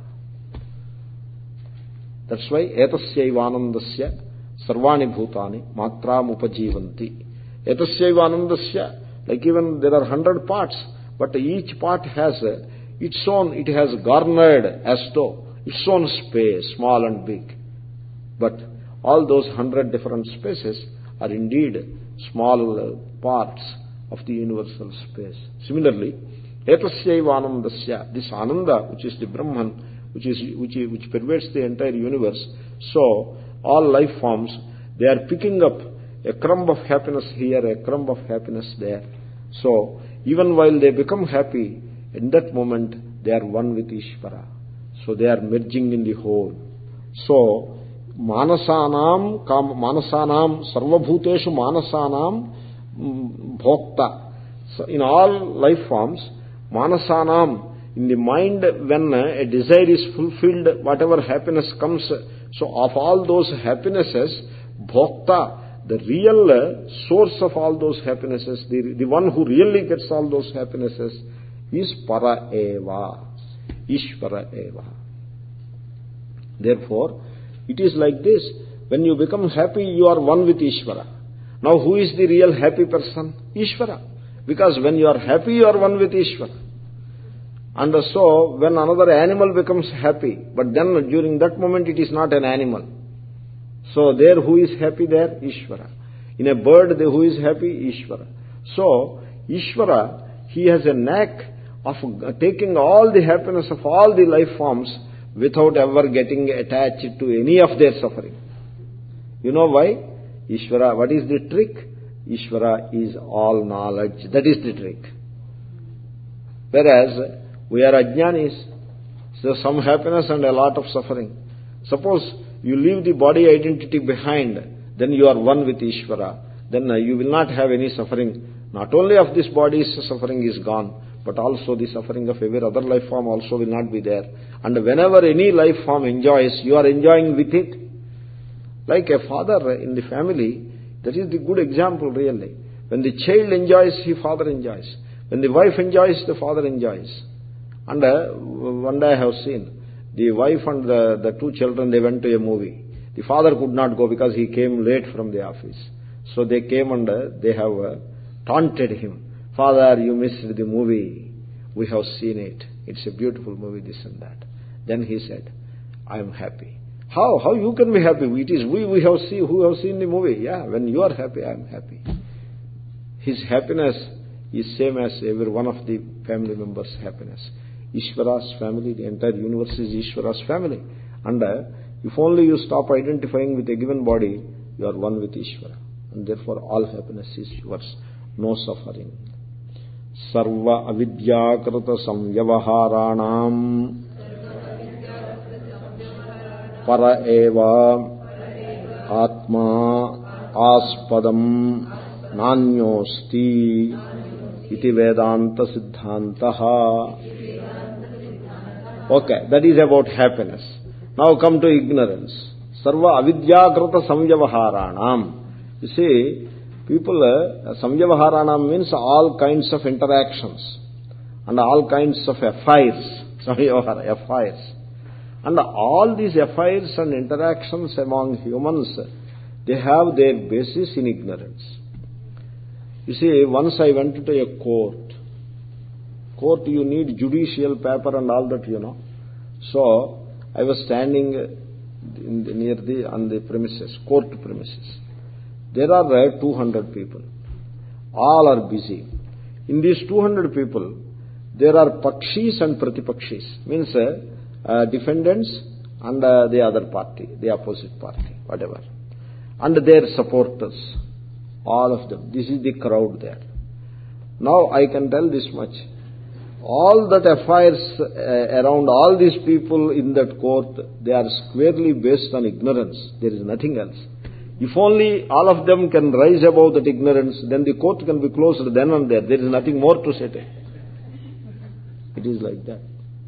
That's why etasyaivanandasya sarvani bhutani matram upajivanti. Etasyaivanandasya, like even there are hundred parts, but each part has uh, its own, it has garnered as though its own space, small and big. But all those hundred different spaces are indeed small uh, parts of the universal space. Similarly, etasyaivanandasya, this ananda, which is the Brahman, which is which is, which pervades the entire universe. So all life forms, they are picking up a crumb of happiness here, a crumb of happiness there. So even while they become happy, in that moment they are one with Ishvara. So they are merging in the whole. So manasanam kam manasanam sarvabhuteshu manasanam bhokta. So in all life forms, manasanam, in the mind, when a desire is fulfilled, whatever happiness comes, so of all those happinesses, bhokta, the real source of all those happinesses, the, the one who really gets all those happinesses, is para eva, Ishvara eva. Therefore, it is like this. When you become happy, you are one with Ishvara. Now, who is the real happy person? Ishvara. Because when you are happy, you are one with Ishvara. And so, when another animal becomes happy, but then during that moment it is not an animal. So, there who is happy there? Ishvara. In a bird, the who is happy? Ishvara. So, Ishvara, he has a knack of taking all the happiness of all the life forms without ever getting attached to any of their suffering. You know why? Ishvara, what is the trick? Ishvara is all knowledge. That is the trick. Whereas, we are ajnanis, so some happiness and a lot of suffering. Suppose you leave the body identity behind, then you are one with Ishvara. Then uh, you will not have any suffering. Not only of this body's suffering is gone, but also the suffering of every other life form also will not be there. And whenever any life form enjoys, you are enjoying with it. Like a father in the family, that is the good example really. When the child enjoys, the father enjoys. When the wife enjoys, the father enjoys. And uh, one day I have seen, the wife and the, the two children, they went to a movie. The father could not go because he came late from the office. So they came and uh, they have uh, taunted him. Father, you missed the movie. We have seen it. It's a beautiful movie, this and that. Then he said, I am happy. How? How you can be happy? It is we, we have seen, who have seen the movie. Yeah, when you are happy, I am happy. His happiness is same as every one of the family members' happiness. Ishvara's family, the entire universe is Ishvara's family. And uh, if only you stop identifying with a given body, you are one with Ishvara. And therefore all happiness is yours. No suffering. Sarva avidyakrata samyavaharanam para eva atma aspadam nanyosti iti vedanta siddhantaha. Okay, that is about happiness. Now come to ignorance. Sarva avidyakrata samyavaharanam. You see, people, uh, samyavaharanam means all kinds of interactions and all kinds of affairs. Samyavahara, affairs. And all these affairs and interactions among humans, they have their basis in ignorance. You see, once I went to a court. Court, you need judicial paper and all that, you know. So, I was standing in the, near the, on the premises, court premises. There are uh, two hundred people. All are busy. In these two hundred people, there are pakshis and pratipakshis. Means uh, uh, defendants and uh, the other party, the opposite party, whatever. And their supporters. All of them. This is the crowd there. Now I can tell this much. All that affairs uh, around all these people in that court, they are squarely based on ignorance. There is nothing else. If only all of them can rise above that ignorance, then the court can be closed then and there. There is nothing more to say. It is like that.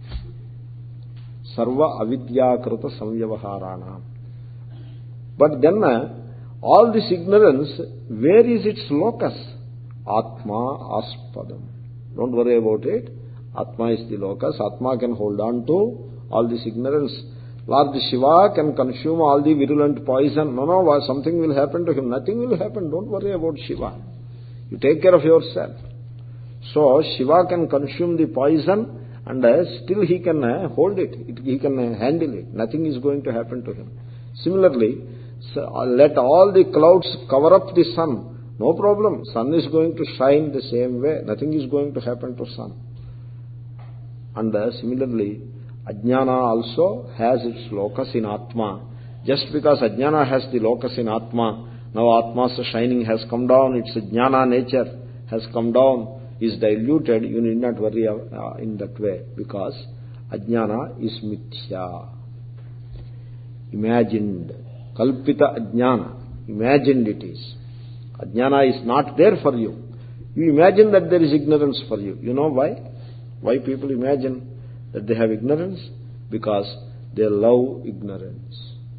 Sarva avidyakrata samyavaharana. But then, uh, all this ignorance, where is its locus? Atma aspadam. Don't worry about it. Atma is the locus. Atma can hold on to all this ignorance. Lord Shiva can consume all the virulent poison. No, no, something will happen to him. Nothing will happen. Don't worry about Shiva. You take care of yourself. So, Shiva can consume the poison and uh, still he can uh, hold it. it. He can uh, handle it. Nothing is going to happen to him. Similarly, so, uh, let all the clouds cover up the sun. No problem. Sun is going to shine the same way. Nothing is going to happen to sun. And uh, similarly, Ajnana also has its locus in Atma. Just because Ajnana has the locus in Atma, now Atma's shining has come down, its Jnana nature has come down, is diluted, you need not worry uh, in that way, because Ajnana is Mithya. Imagined. Kalpita Ajnana. Imagined it is. Ajnana is not there for you. You imagine that there is ignorance for you. You know why? Why people imagine that they have ignorance? Because they love ignorance.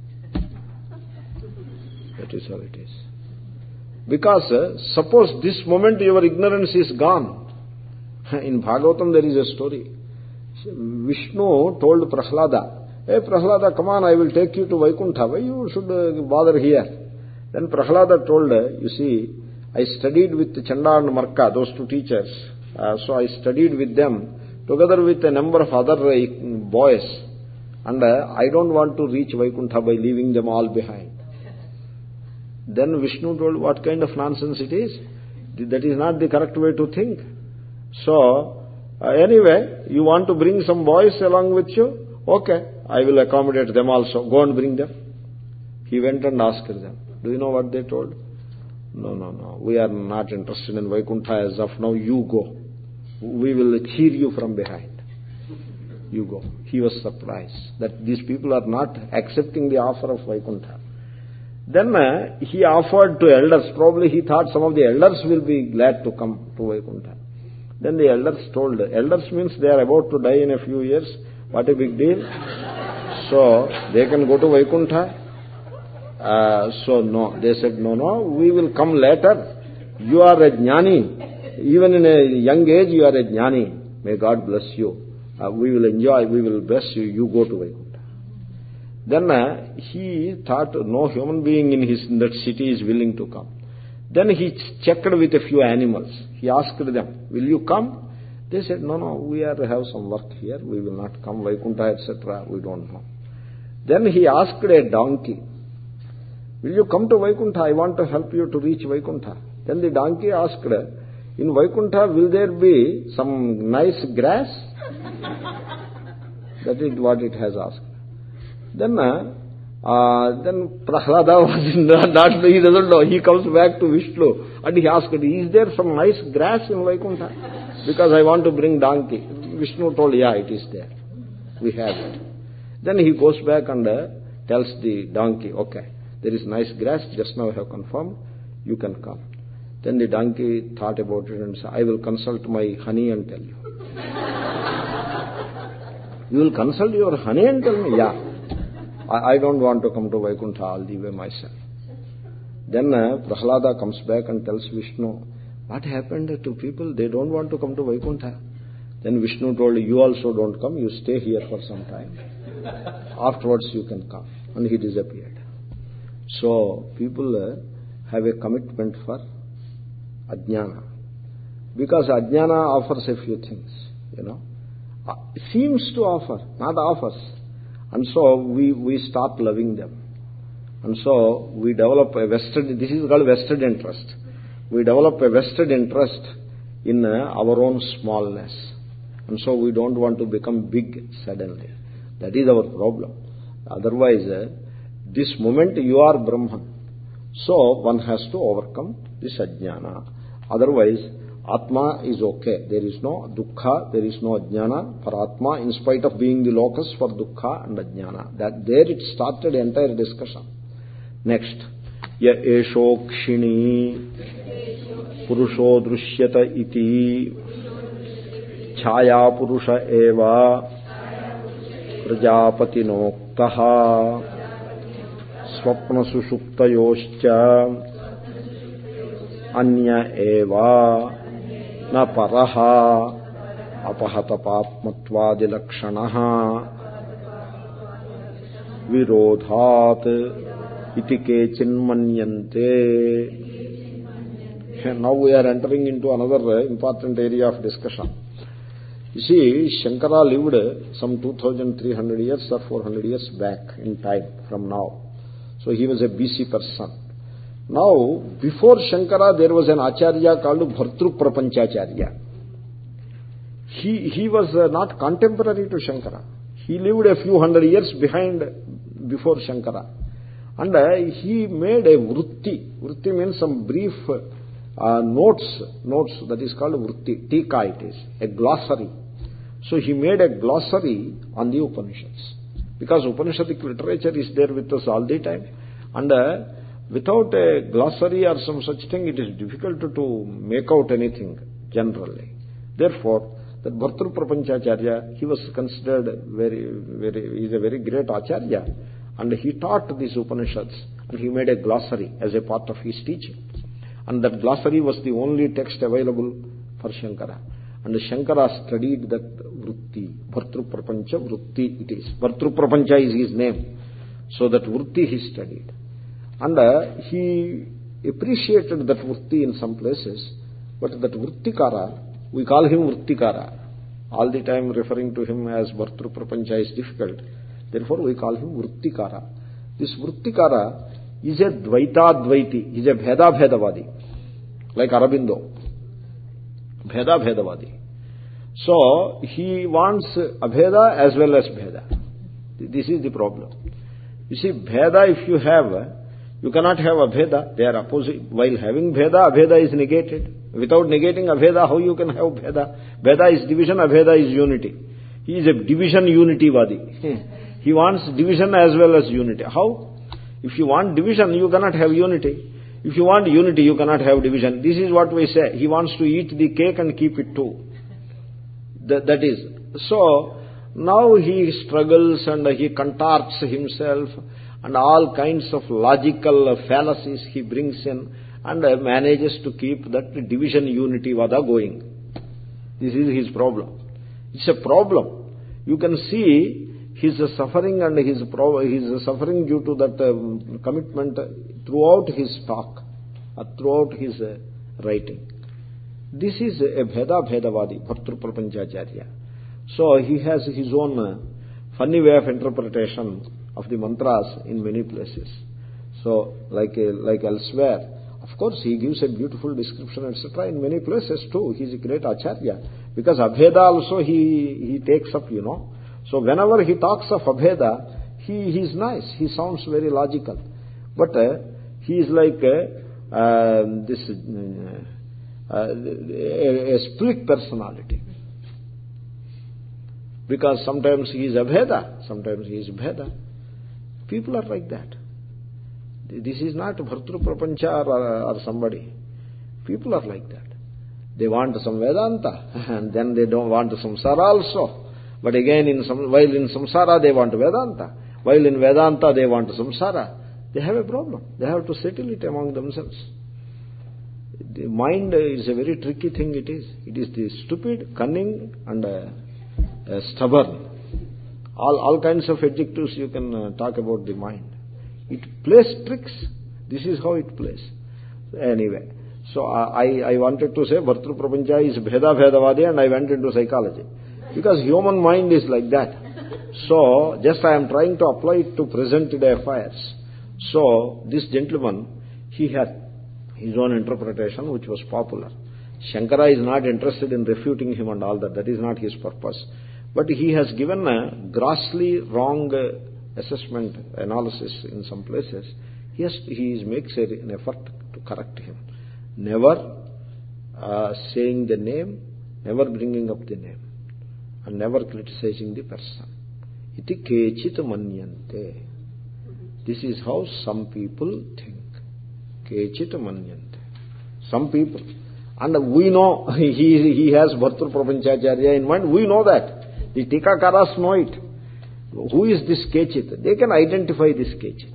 That is how it is. Because uh, suppose this moment your ignorance is gone. In Bhagavatam there is a story. Vishnu told Prahlada, hey Prahlada, come on, I will take you to Vaikuntha. Why you should uh, bother here? Then Prahlada told, uh, you see, I studied with Chanda and Marka, those two teachers. Uh, so I studied with them together with a number of other uh, boys. And uh, I don't want to reach Vaikuntha by leaving them all behind. Then Vishnu told, what kind of nonsense it is? That is not the correct way to think. So, uh, anyway, you want to bring some boys along with you? Okay, I will accommodate them also. Go and bring them. He went and asked them. Do you know what they told? No, no, no. We are not interested in Vaikuntha as of now. You go. We will cheer you from behind. You go. He was surprised that these people are not accepting the offer of Vaikuntha. Then uh, he offered to elders. Probably he thought some of the elders will be glad to come to Vaikuntha. Then the elders told. Elders means they are about to die in a few years. What a big deal. So they can go to Vaikuntha. Uh, so no. They said, no, no, we will come later. You are a jnani. Even in a young age you are a jnani. May God bless you. Uh, we will enjoy, we will bless you. You go to Vaikuntha. Then uh, he thought no human being in his in that city is willing to come. Then he checked with a few animals. He asked them, will you come? They said, no, no, we are have some work here, we will not come, Vaikuntha, et cetera, we don't know. Then he asked a donkey, will you come to Vaikuntha? I want to help you to reach Vaikuntha. Then the donkey asked, in Vaikuntha, will there be some nice grass? That is what it has asked. Then, uh, uh, then Prahlada was in the, not, he doesn't know. He comes back to Vishnu and he asked, is there some nice grass in Vaikuntha? Because I want to bring donkey. Vishnu told, yeah, it is there. We have it. Then he goes back and uh, tells the donkey, okay, there is nice grass, just now I have confirmed, you can come. Then the donkey thought about it and said, I will consult my honey and tell you. You will consult your honey and tell me? Yeah. I, I don't want to come to Vaikuntha all the way myself. Then uh, Prahlada comes back and tells Vishnu, what happened to people? They don't want to come to Vaikuntha. Then Vishnu told, you also don't come, you stay here for some time. Afterwards you can come. And he disappeared. So people uh, have a commitment for ajnana. Because ajnana offers a few things, you know. Uh, seems to offer, not offers. And so we, we stop loving them. And so we develop a vested, this is called vested interest. We develop a vested interest in uh, our own smallness. And so we don't want to become big suddenly. That is our problem. Otherwise, uh, this moment you are Brahman. So one has to overcome this ajnana. Otherwise, Atma is okay. There is no dukkha, there is no ajnana for Atma, in spite of being the locus for dukkha and ajnana. That there it started the entire discussion. Next, ya esho kshini purusho drushyata iti chaya purusha eva prajapati noktaha swapna sushuptayoscha anya eva na paraha apahatapatmatvadi lakshanaha virodhat iti kechinmanyante. Now we are entering into another important area of discussion. You see, Shankara lived some two thousand three hundred years or four hundred years back in time from now. So he was a B C person. Now, before Shankara, there was an Acharya called Bhartru Prapanchacharya. He, he was uh, not contemporary to Shankara. He lived a few hundred years behind, before Shankara. And uh, he made a Vritti. Vritti means some brief uh, notes, notes, that is called Vritti. Tika it is, a glossary. So he made a glossary on the Upanishads. Because Upanishadic literature is there with us all the time. And uh, without a glossary or some such thing, it is difficult to, to make out anything generally. Therefore, that Bhartru Prapanchacharya, he was considered very, very, he is a very great Acharya. And he taught these Upanishads and he made a glossary as a part of his teaching. And that glossary was the only text available for Shankara. And Shankara studied that Vritti, Bhartru Prapancha Vritti it is. Bhartru Prapancha is his name. So that Vritti he studied. And uh, he appreciated that Vritti in some places, but that Vrittikara, we call him Vrittikara. All the time referring to him as Bhartru Prapancha is difficult. Therefore we call him Vrittikara. This Vrittikara is a Dvaita-Dvaiti. He is a Bheda-Bhedavadi. Like Aurobindo. Bheda-Bhedavadi. So he wants Abheda as well as Bheda. This is the problem. You see, Bheda if you have, you cannot have Abheda. They are opposite. While having Bheda, Abheda is negated. Without negating Abheda, how you can have Bheda? Bheda is division, Abheda is unity. He is a division unity-vadi. He wants division as well as unity. How? If you want division, you cannot have unity. If you want unity, you cannot have division. This is what we say. He wants to eat the cake and keep it too. That, that is. So, now he struggles and he contorts himself and all kinds of logical fallacies he brings in and manages to keep that division unity vada going. This is his problem. It's a problem. You can see his suffering and his, his suffering due to that um, commitment throughout his talk, uh, throughout his uh, writing. This is a Bheda Bhedavadi, Bhartru Prapanchacharya. So he has his own uh, funny way of interpretation of the mantras in many places. So, like uh, like elsewhere, of course, he gives a beautiful description, et cetera. In many places too, he is a great acharya, because Abheda also he he takes up, you know. So whenever he talks of Abheda, he he is nice. He sounds very logical, but uh, he is like uh, uh, this uh, uh, a, a split personality. Because sometimes he is Abheda, sometimes he is Bheda. People are like that. This is not Bhartru Prapancha or, or somebody. People are like that. They want some Vedanta, and then they don't want Samsara also. But again, in some, while in Samsara they want Vedanta, while in Vedanta they want Samsara. They have a problem. They have to settle it among themselves. The mind is a very tricky thing it is. It is the stupid, cunning, and uh, uh, stubborn. All, all kinds of adjectives you can uh, talk about the mind. It plays tricks. This is how it plays. Anyway, so I, I wanted to say Bhartru Prapancha is Bheda Bhedavadi, and I went into psychology. Because human mind is like that. So, just I am trying to apply it to present day affairs. So, this gentleman, he had his own interpretation which was popular. Shankara is not interested in refuting him and all that. That is not his purpose. But he has given a grossly wrong assessment analysis in some places. He, has, he makes an effort to correct him. Never uh, saying the name, never bringing up the name, and never criticizing the person. Iti kechit manyante. This is how some people think. Kechit manyante. Some people. And we know, he, he has Bhartru Prapanchacharya in mind, we know that. The Tikakaras know it. Who is this Kechit? They can identify this Kechit.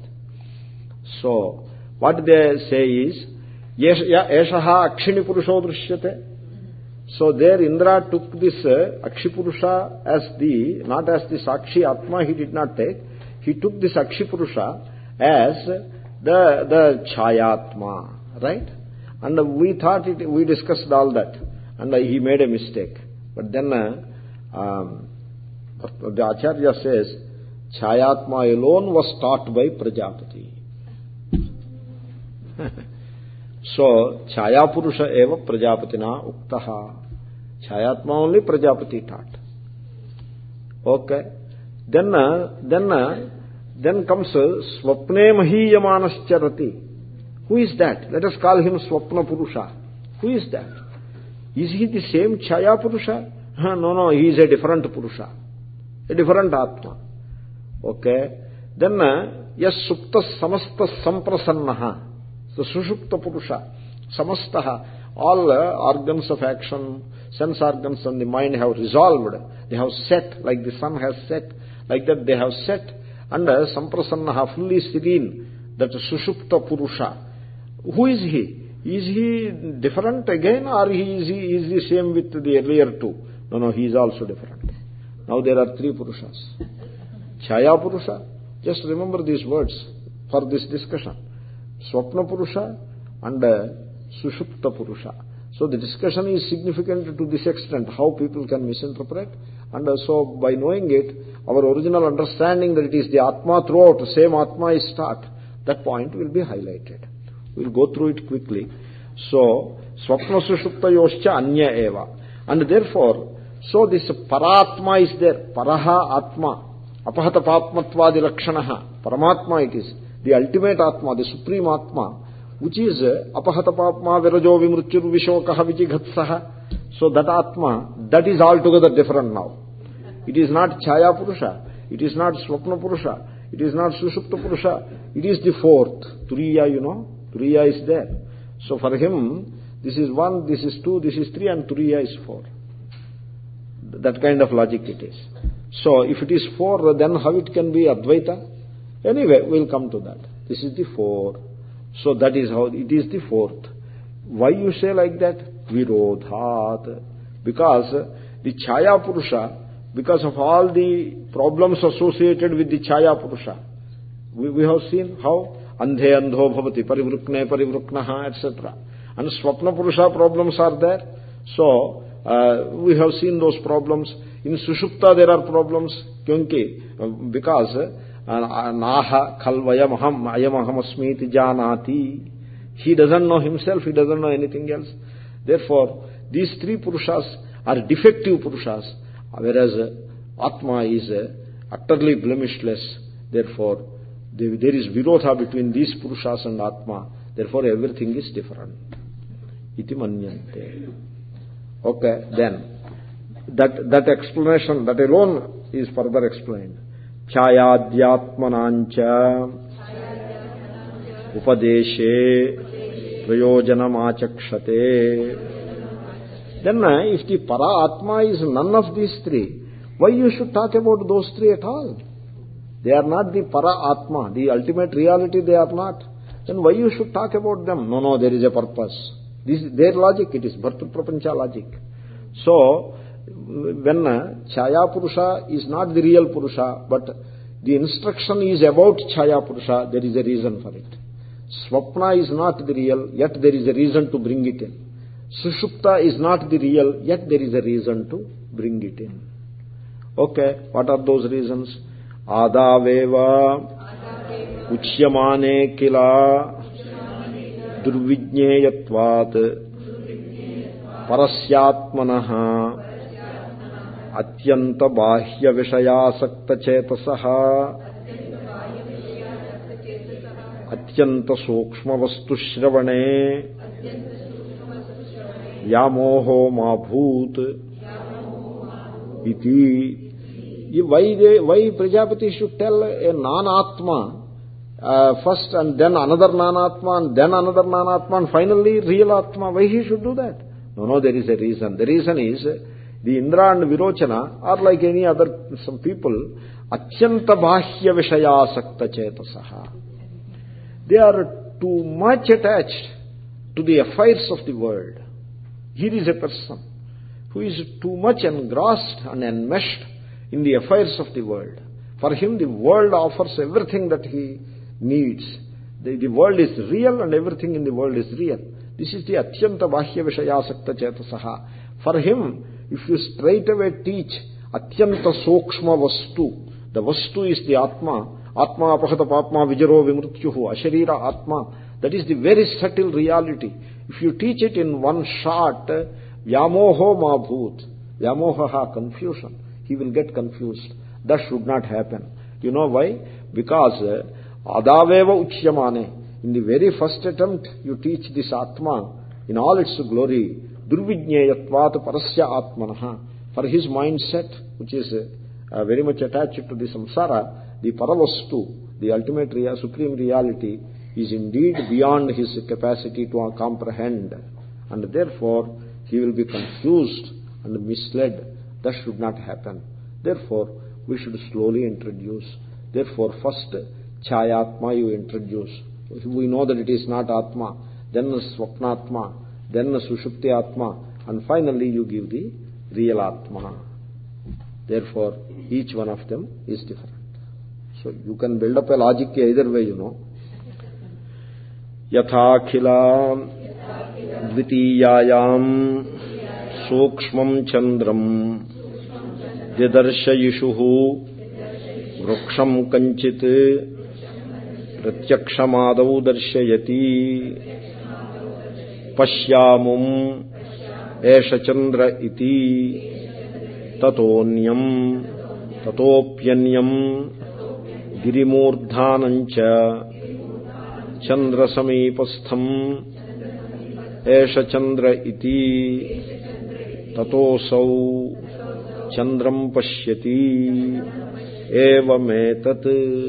So, what they say is, Eshaha Akshini Purusho Drishyate. So there Indra took this uh, Akshipurusha as the, not as the Sakshi Atma he did not take. He took this Akshipurusha as the, the Chayatma, right? And we thought it, we discussed all that. And uh, he made a mistake. But then uh, um, the Acharya says, Chayatma alone was taught by Prajapati. So, Chaya Purusha eva Prajapatina uktaha. Chayatma only Prajapati taught. Okay. Then, uh, then, uh, then comes uh, Swapne Mahiyamanascarati. Who is that? Let us call him Swapna Purusha. Who is that? Is he the same Chaya Purusha? Uh, no, no, he is a different Purusha. A different Atma. Okay. Then, uh, Yas Supta Samasta Samprasannaha. The Sushupta Purusha, Samastaha, all uh, organs of action, sense organs and the mind have resolved. They have set, like the sun has set, like that they have set. And uh, Samprasannaha, fully serene, that Sushupta Purusha. Who is he? Is he different again, or he is, he is the same with the earlier two? No, no, he is also different. Now there are three Purushas. Chaya Purusha, just remember these words for this discussion. Swapna Purusha and uh, Sushupta Purusha. So the discussion is significant to this extent, how people can misinterpret. And uh, so by knowing it, our original understanding that it is the Atma throughout, same Atma is taught, that point will be highlighted. We will go through it quickly. So, Swapna Sushupta Yoscha Anya Eva. And therefore, so this Paratma is there, Paraha Atma, Apahata Papmatvadi Lakshanaha, Paramatma it is. The ultimate Atma, the supreme Atma, which is Apahata Papma Virajo Vimrutyur Vishokaha Vijighatsaha. So that Atma, that is altogether different now. It is not Chaya Purusha, it is not Swapna Purusha, it is not Sushupta Purusha, it is the fourth. Turiya, you know, Turiya is there. So for him, this is one, this is two, this is three, and Turiya is four. That kind of logic it is. So if it is four, then how it can be Advaita? Anyway, we'll come to that. This is the four. So that is how it is the fourth. Why you say like that? Virodhat. Because the Chaya Purusha, because of all the problems associated with the Chaya Purusha, we, we have seen how Andhe Andho Bhavati, Parivrukne Parivruknaha, et cetera. And Swapna Purusha problems are there. So, uh, we have seen those problems. In Sushupta there are problems, kyunki, because naha khalvayamaham ayamahamasmiti janati. He doesn't know himself, he doesn't know anything else. Therefore, these three Purushas are defective Purushas, whereas Atma is utterly blemishless. Therefore, there is virodha between these Purushas and Atma. Therefore, everything is different. Iti manyante. Okay, then, that, that explanation, that alone is further explained. Chayadhyatmanancha upadeshe prayojanamachakshate. Then, uh, if the para Atma is none of these three, why you should talk about those three at all? They are not the para Atma, the ultimate reality they are not. Then why you should talk about them? No, no, there is a purpose. This is their logic, it is Bharta Prapancha logic. So, when uh, Chaya Purusha is not the real Purusha, but the instruction is about Chaya Purusha, there is a reason for it. Swapna is not the real, yet there is a reason to bring it in. Sushupta is not the real, yet there is a reason to bring it in. Okay, what are those reasons? Adaveva uchyamane kila durvijneyatvat parasyatmanaha atyanta bahya vishayasakta chetasaha atyanta sukshma vastu shravane vyamoho mabhut iti. Why, they, why Prajapati should tell a non-Atma uh, first and then another non-Atma and then another non-Atma and finally real Atma? Why he should do that? No, no, there is a reason. The reason is the Indra and Virochana are like any other some people. Achyanta bahya vishayasakta chetasaha. They are too much attached to the affairs of the world. Here is a person who is too much engrossed and enmeshed in the affairs of the world. For him, the world offers everything that he needs. The, the world is real and everything in the world is real. This is the Atyanta Bahya Vishayasakta Chetasaha. For him, if you straight away teach Atyanta Sokshma Vastu, the Vastu is the Atma, Atma Apahata Papma Vijaro Vimrutyuhu, Asharira Atma, that is the very subtle reality. If you teach it in one shot, Vyamoho Mabhut, Vyamohaha, confusion. He will get confused. That should not happen. You know why? Because Adaveva Uchyamane, in the very first attempt, you teach this Atma in all its glory. Durvijneyatvat parasya Atmanaha. For his mindset, which is uh, very much attached to the samsara, the paravastu, the ultimate real, supreme reality, is indeed beyond his capacity to comprehend. And therefore, he will be confused and misled. That should not happen. Therefore, we should slowly introduce. Therefore, first, Chayatma you introduce. We know that it is not Atma, then Swapnatma, then Sushupti Atma, and finally you give the real Atma. Therefore, each one of them is different. So, you can build up a logic either way, you know. Yathākhila dvitiyāyām sukshmam chandram didarshayishuhu vruksham kanchit pratyakshamadau darshayati pashyamum esha chandra iti tatonyam tatopyanyam girimurdhanancha chandra samipastham esha chandra iti tatosau chandram pashyati evametat.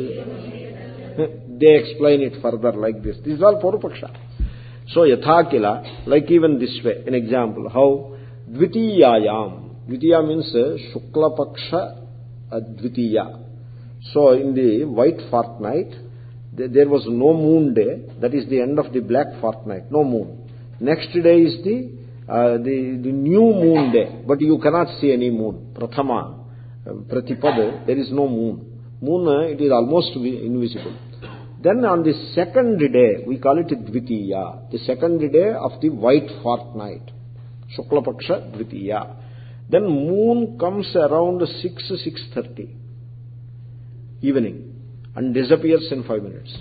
They explain it further like this. This is all Purvapaksha. So yathakila, like even this way, an example, how dvitiyayam. Dvitiya means shukla paksha dvitiya. So in the white fortnight, there was no moon day. That is the end of the black fortnight. No moon. Next day is the uh, the, the new moon day, but you cannot see any moon. Prathama, uh, Pratipad, there is no moon. Moon, uh, it is almost invisible. Then on the second day, we call it Dvitiya, the second day of the white fortnight. Shukla Paksha Dvitiya. Then moon comes around six, six thirty evening and disappears in five minutes.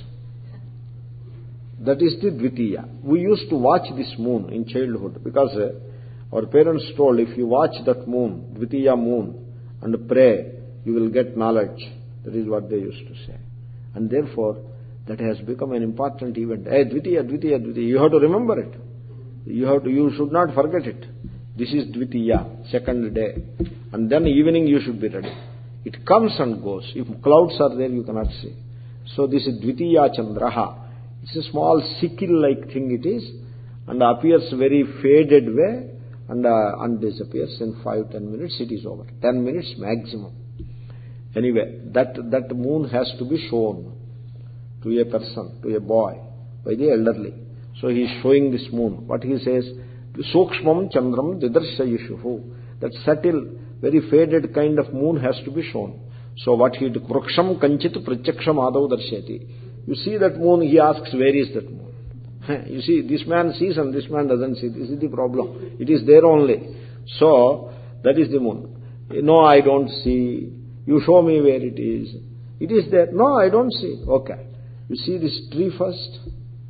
That is the Dvitiya. We used to watch this moon in childhood because uh, our parents told, if you watch that moon, Dvitiya moon, and pray, you will get knowledge. That is what they used to say. And therefore, that has become an important event. Hey, Dvitiya, Dvitiya, Dvitiya. You have to remember it. You have to, you should not forget it. This is Dvitiya, second day. And then evening you should be ready. It comes and goes. If clouds are there, you cannot see. So this is Dvitiya Chandraha. It's a small sickle-like thing it is, and appears very faded way, and, uh, and disappears in five, ten minutes, it is over. Ten minutes maximum. Anyway, that, that moon has to be shown to a person, to a boy, by the elderly. So he is showing this moon. What he says, Sukshmam Chandram Didarshayishuhu. That subtle, very faded kind of moon has to be shown. So what he did, Vruksham Kanchit Pratyaksham Adav Darshati. You see that moon, he asks, where is that moon? You see, this man sees and this man doesn't see. This is the problem. It is there only. So, that is the moon. No, I don't see. You show me where it is. It is there. No, I don't see. Okay. You see this tree first?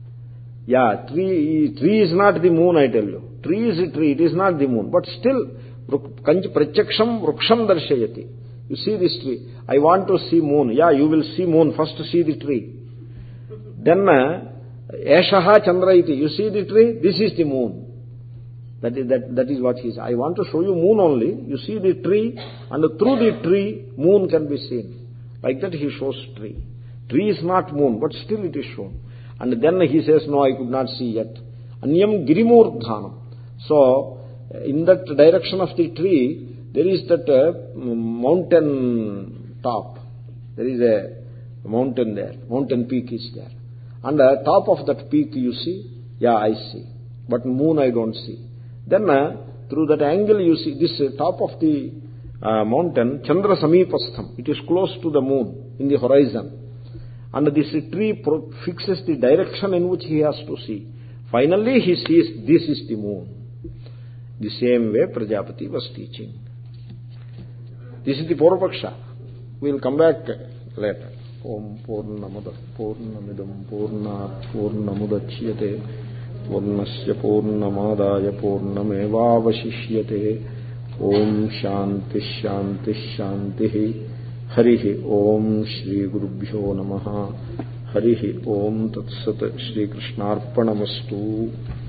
Yeah, tree, tree is not the moon, I tell you. Tree is a tree, it is not the moon. But still, Pratyaksham Vruksham Darshayati. You see this tree. I want to see moon. Yeah, you will see moon. First see the tree. Then, Eshaha Chandra iti. You see the tree? This is the moon. That is, that, that is what he says. I want to show you moon only. You see the tree, and through the tree, moon can be seen. Like that he shows tree. Tree is not moon, but still it is shown. And then he says, no, I could not see yet. Anyam Girimurdhanam. So, in that direction of the tree, there is that uh, mountain top. There is a mountain there. Mountain peak is there. And the top of that peak you see? Yeah, I see. But moon I don't see. Then uh, through that angle you see this uh, top of the uh, mountain, Chandra Samipastham. It is close to the moon in the horizon. And this tree pro- fixes the direction in which he has to see. Finally he sees this is the moon. The same way Prajapati was teaching. This is the Purvapaksha. We will come back later. Om Purnamada Purnamidam Purnat Purnamudachyate Purnasya Purnamadaya Purnamevavashishyate. Om Shanti Shanti Shanti. Harihi Om Shri Gurubhyo Namaha. Harihi Om Tatsat Shri Krishnarpanamastu.